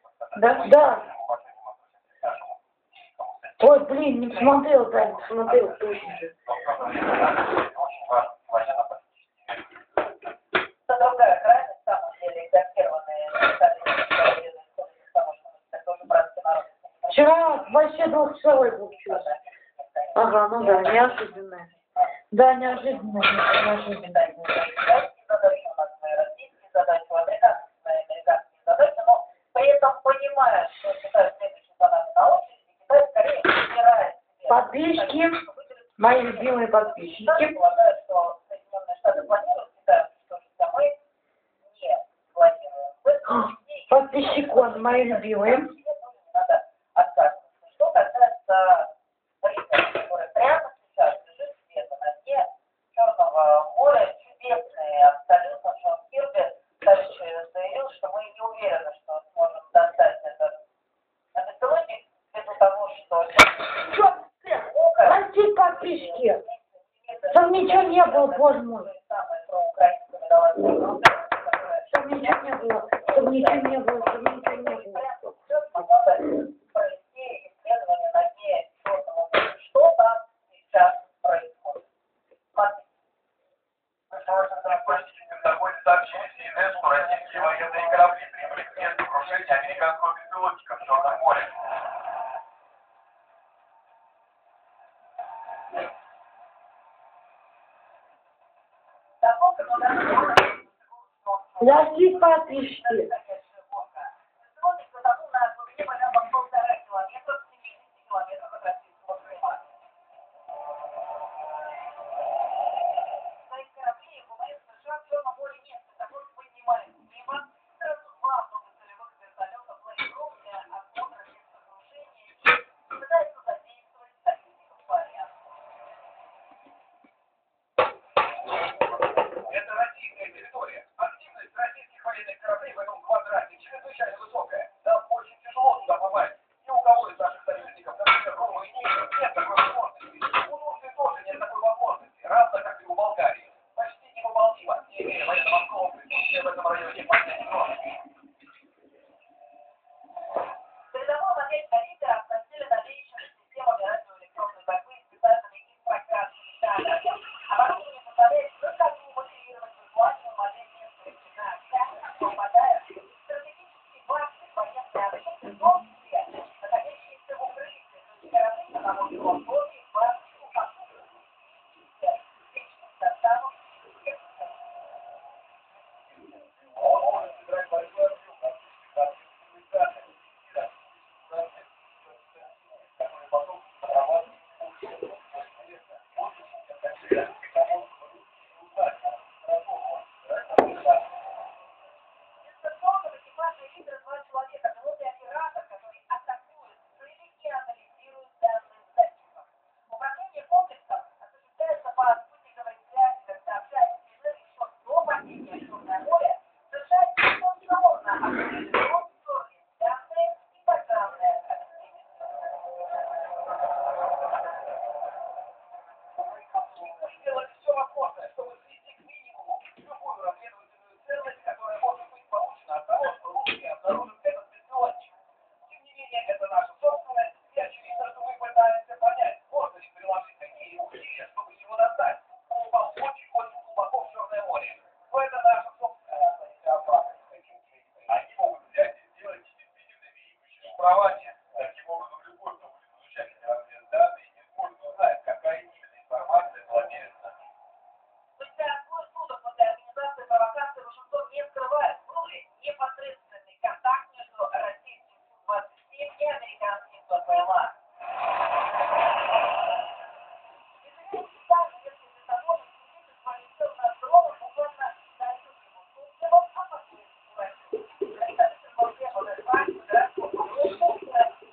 Да, да. Ой, блин, не посмотрел, да, не посмотрел, точно же. Очень важно, военно-политический. Это другая крайность, на самом деле, экзальтированные специалисты, это уже братский народ. Вчера вообще двухчасовой получился. Ага, ну да, неожиданно. Да, неожиданно, неожиданно. Задачи у нас свои российские задачи, у американцев свои американские задачи, но при этом понимая, что Китай следующий за нами на очереди, Китай скорее выбирает себе. Подписчики, мои любимые подписчики. Полагаю, что Соединенные Штаты планируют Китай уничтожить, а мы не планируем. Подписчики, мои любимые. Надо отказываться. Что касается Брита, который прямо сейчас лежит где-то на дне Черного моря, чудесный абсолютно Джон Кирби дальше заявил, что мы не уверены, что сможем достать этот беспилотник, ввиду того, что... Прости, подписчики. Там ничего не было, боже мой. Там ничего не было, там ничего не было, там ничего не было. Провести исследование на дне Черного моря. Что там сейчас происходит? Смотрите. Такое сообщение си эн эн, что российские военные корабли прибыли к месту крушения американского беспилотника в Черном море. Прости, подписчики. чрезвычайно высокая. Нам очень тяжело туда попасть. Ни у кого из наших союзников, например, Румынии, нет такой возможности. У Турции тоже нет такой возможности, равно как и у Болгарии. Почти невыполнимо, не имея военно-морского присутствия в этом районе поднять кровь. Передовой модель Калибра оснастили новейшими системами радиоэлектронной борьбы и специальными инфракрасными камерами. Оборудование позволяет высоко моделировать виртуальную модель местности на камерах, попадая в стратегически важные военные объекты, в том числе находящиеся в укрытии, то есть корабли на морском флоте, базы, сухопутных личных составов и техников. Он может сыграть большую роль в развитии цивилизации, которые потом сформировали интересно, Дистанционно в экипаже лидера два человека, пилот и оператор, который атакует, цели и анализирует данные датчиков. Управление комплексом осуществляется по спутниковой связи, когда общаясь с еще до падения в Черное море, совершается дистанционно определен сорвет данные и программное обеспечение. Мы сделали все возможное, чтобы свести к минимуму любую разведывательную ценность, которая может быть получена от того, что русские обнаружат этот беспилотник. Тем не менее, это наша собственность, и очевидно, что мы пытаемся понять, можно ли приложить такие усилия, чтобы его достать. Он упал очень-очень глубоко в Черное море. Но это наша собственная опасность. Они могут взять и сделать действительными и шифрование. Таким образом, любой, кто будет изучать эти разведданные, не сможет узнать, какая именно информация владеет нами. Спустя двое суток после организации провокации Вашингтон не скрывает, был ли непосредственный контакт между российским Су двадцать семь и американским ППЛА. Известный Китай, если диктатор свидетельствовали на дронах буквально дают ему Турцева, а потом Россию. Правительство Москвы подозвали федерацию Турции и России.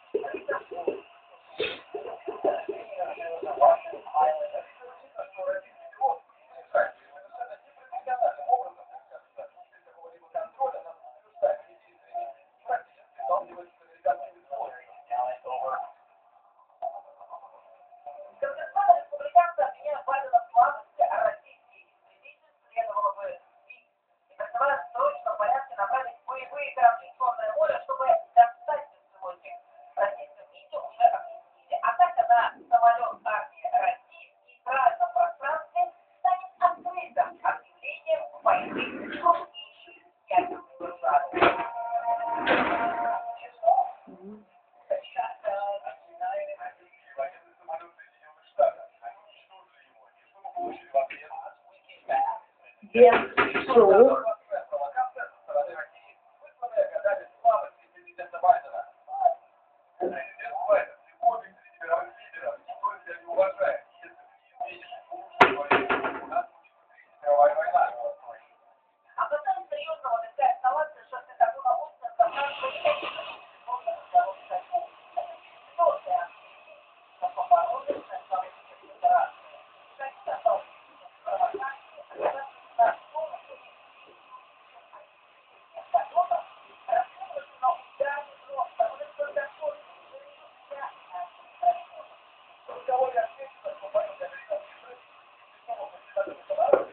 Конгрессмены республиканцы обвиняют Байдена в слабости, а российские истребители следовало бы сбить. И призывают в срочном порядке направить боевые корабли в Черное море, чтобы достать беспилотник. В российском МИДе уже объяснили. Атака на самолет армии России в нейтральном пространстве станет открытым объявлением войны крупнейшей ядерной державы. Без все. Провокация со стороны России, вызванная годами слабости президента Байдена. Президент Байден сегодня среди мировых лидеров никто себя не уважает. Если ты не изменишь лучшую войну, у нас будет Третья мировая война. Опасаясь серьезного рынка эскалации шоссе Кадуна Остин собрал правительство сложно разговор с Россией. Это четвертая обороны Советской Федерации. Россия стала провокацией, на полностью Разговор я ответил, что боюсь американских правительств.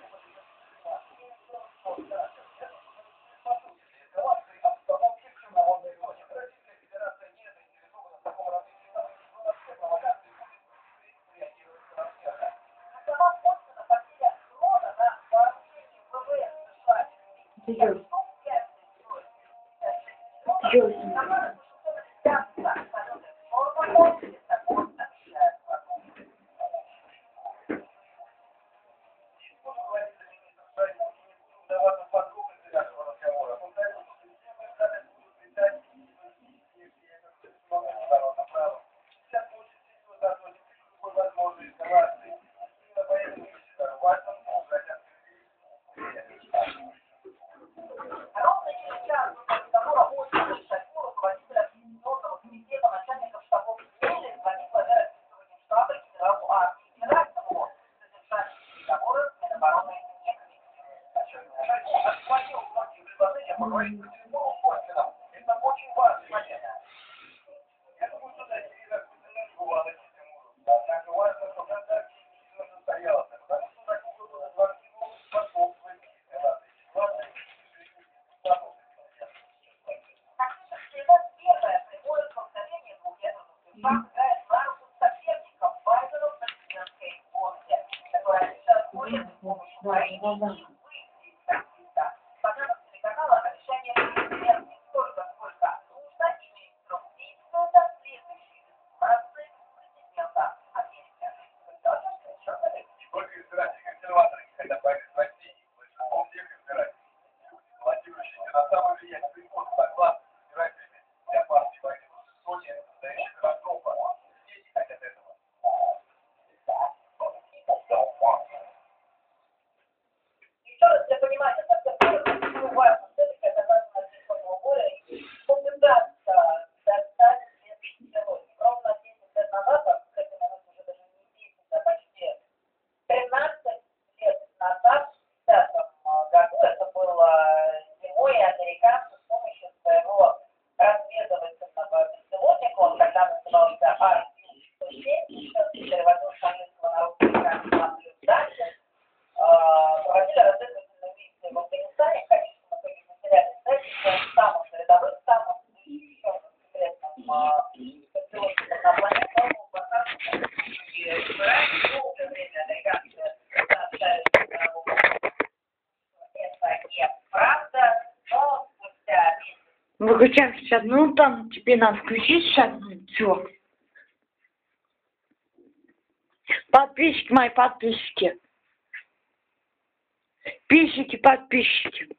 Идем. Идем. Ровно через час после разговора Остина и Шойгу, руководитель Объединенного комитета начальников штабов Израиля, звонит главе российского генштаба генералу армии Герасимову, содержащий переговоры с Минобороны не комментирует. Шойгу отклонил многие предложения поговорить по телефону с Остином. Да, да, да. Пока телеканала обещание президента столько, сколько нужно, имеет срок действия до следующей информации президента Америки. Сколько избирателей консерваторов хотят поехать в России? Большинство всех избирателей. Баллотирующиеся на самый влиятельный пост согласно с избирателями для партии войны сотни настоящих городов. Дети хотят этого. Еще раз для понимания, совсем очень важно, все-таки это важно телефонного боя и попытаться достать следующий диалог. Ровно десять лет назад, а к этому уже даже не десять, а почти тринадцать лет назад, в пятидесятом году, это было зимой, и американцы с помощью своего разведывательного беспилотника, он тогда назывался Ар сто семь, сейчас переводил с английского на русский как наблюдатель, проводили разведывательные миссии в Афганистане, количество погибших материальных ценностей, самых рядовых, самых защищенных секретным беспилотником на планете, он был посажен и Израиль долгое время американцы сообщали, что это неправда, но спустя месяц. Выключаем сейчас. Ну, там тебе надо включить сейчас. Все. Подписчики мои, подписчики. Подписчики, подписчики.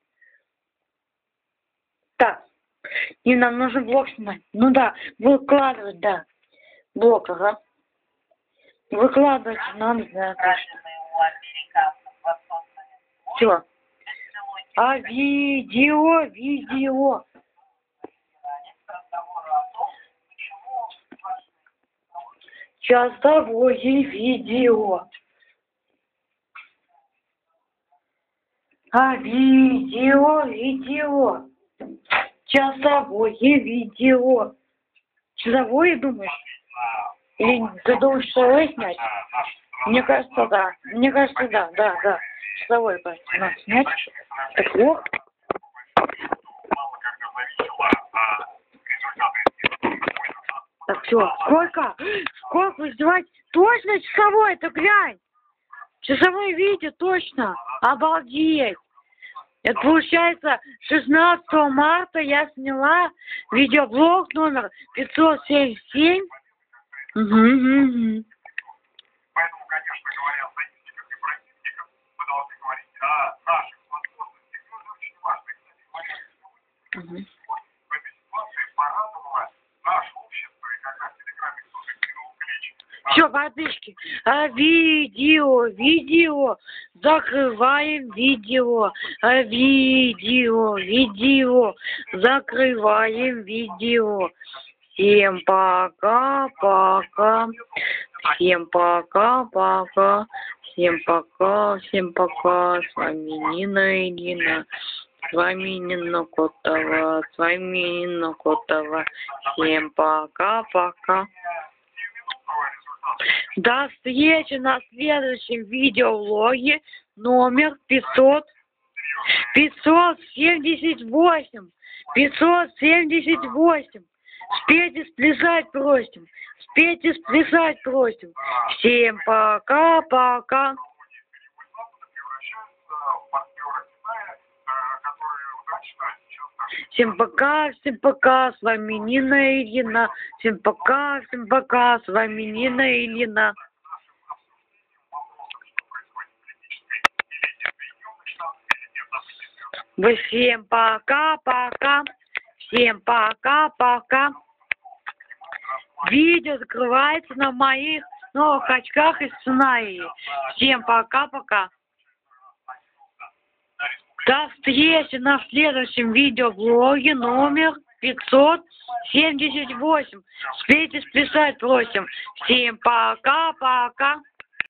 Так. И нам нужно блок снимать. Ну да, выкладывать, да. Блок, ага. Выкладывать надо, да, точно. У американцев воссозданный Все. беспилотник А видео, видео. разговору о том, почему Часовое видео. А видео, видео. Часовое видео. Часовое, думаешь? Или ты думаешь, часовое снять? Мне кажется, да. Мне кажется, да, да, да. Часовое, кажется, надо снять. Так вот. Так, все. Сколько? Сколько вы издеваетесь? Точно часовое, ты глянь. Часовое видео, точно. Обалдеть. Это получается шестнадцатого марта я сняла видеоблог номер пятьсот семьдесят семь. Угу, угу. Поэтому, конечно, говоря о союзниках и противниках, мы должны говорить о наших возможностях. И это очень важно. И, кстати, моя Угу. в этой ситуации порадовала наше общество, и когда в Телеграме кто-то кинул клич. Все, подписчики. А, видео, видео. Закрываем видео. А, видео, видео. Закрываем видео. Всем пока-пока. Всем пока-пока. Всем пока, всем пока. С вами Нина и Нина. С вами Нина Котова. С вами Нина Котова. Всем пока-пока. До встречи на следующем видеоблоге номер пятьсот пятьсот семьдесят восемь. пятьсот семьдесят восемь. Спейте сплясать просим. Спейте сплясать просим. Всем пока-пока. Всем пока, всем пока, с вами Нина и Нина. Всем пока, всем пока, с вами Нина и Нина. Всем пока-пока. Всем пока-пока. Видео закрывается на моих новых очках из Сценарии. Всем пока-пока. До встречи на следующем видеоблоге номер пятьсот семьдесят восемь. Спейте сплясать просим. Всем пока-пока.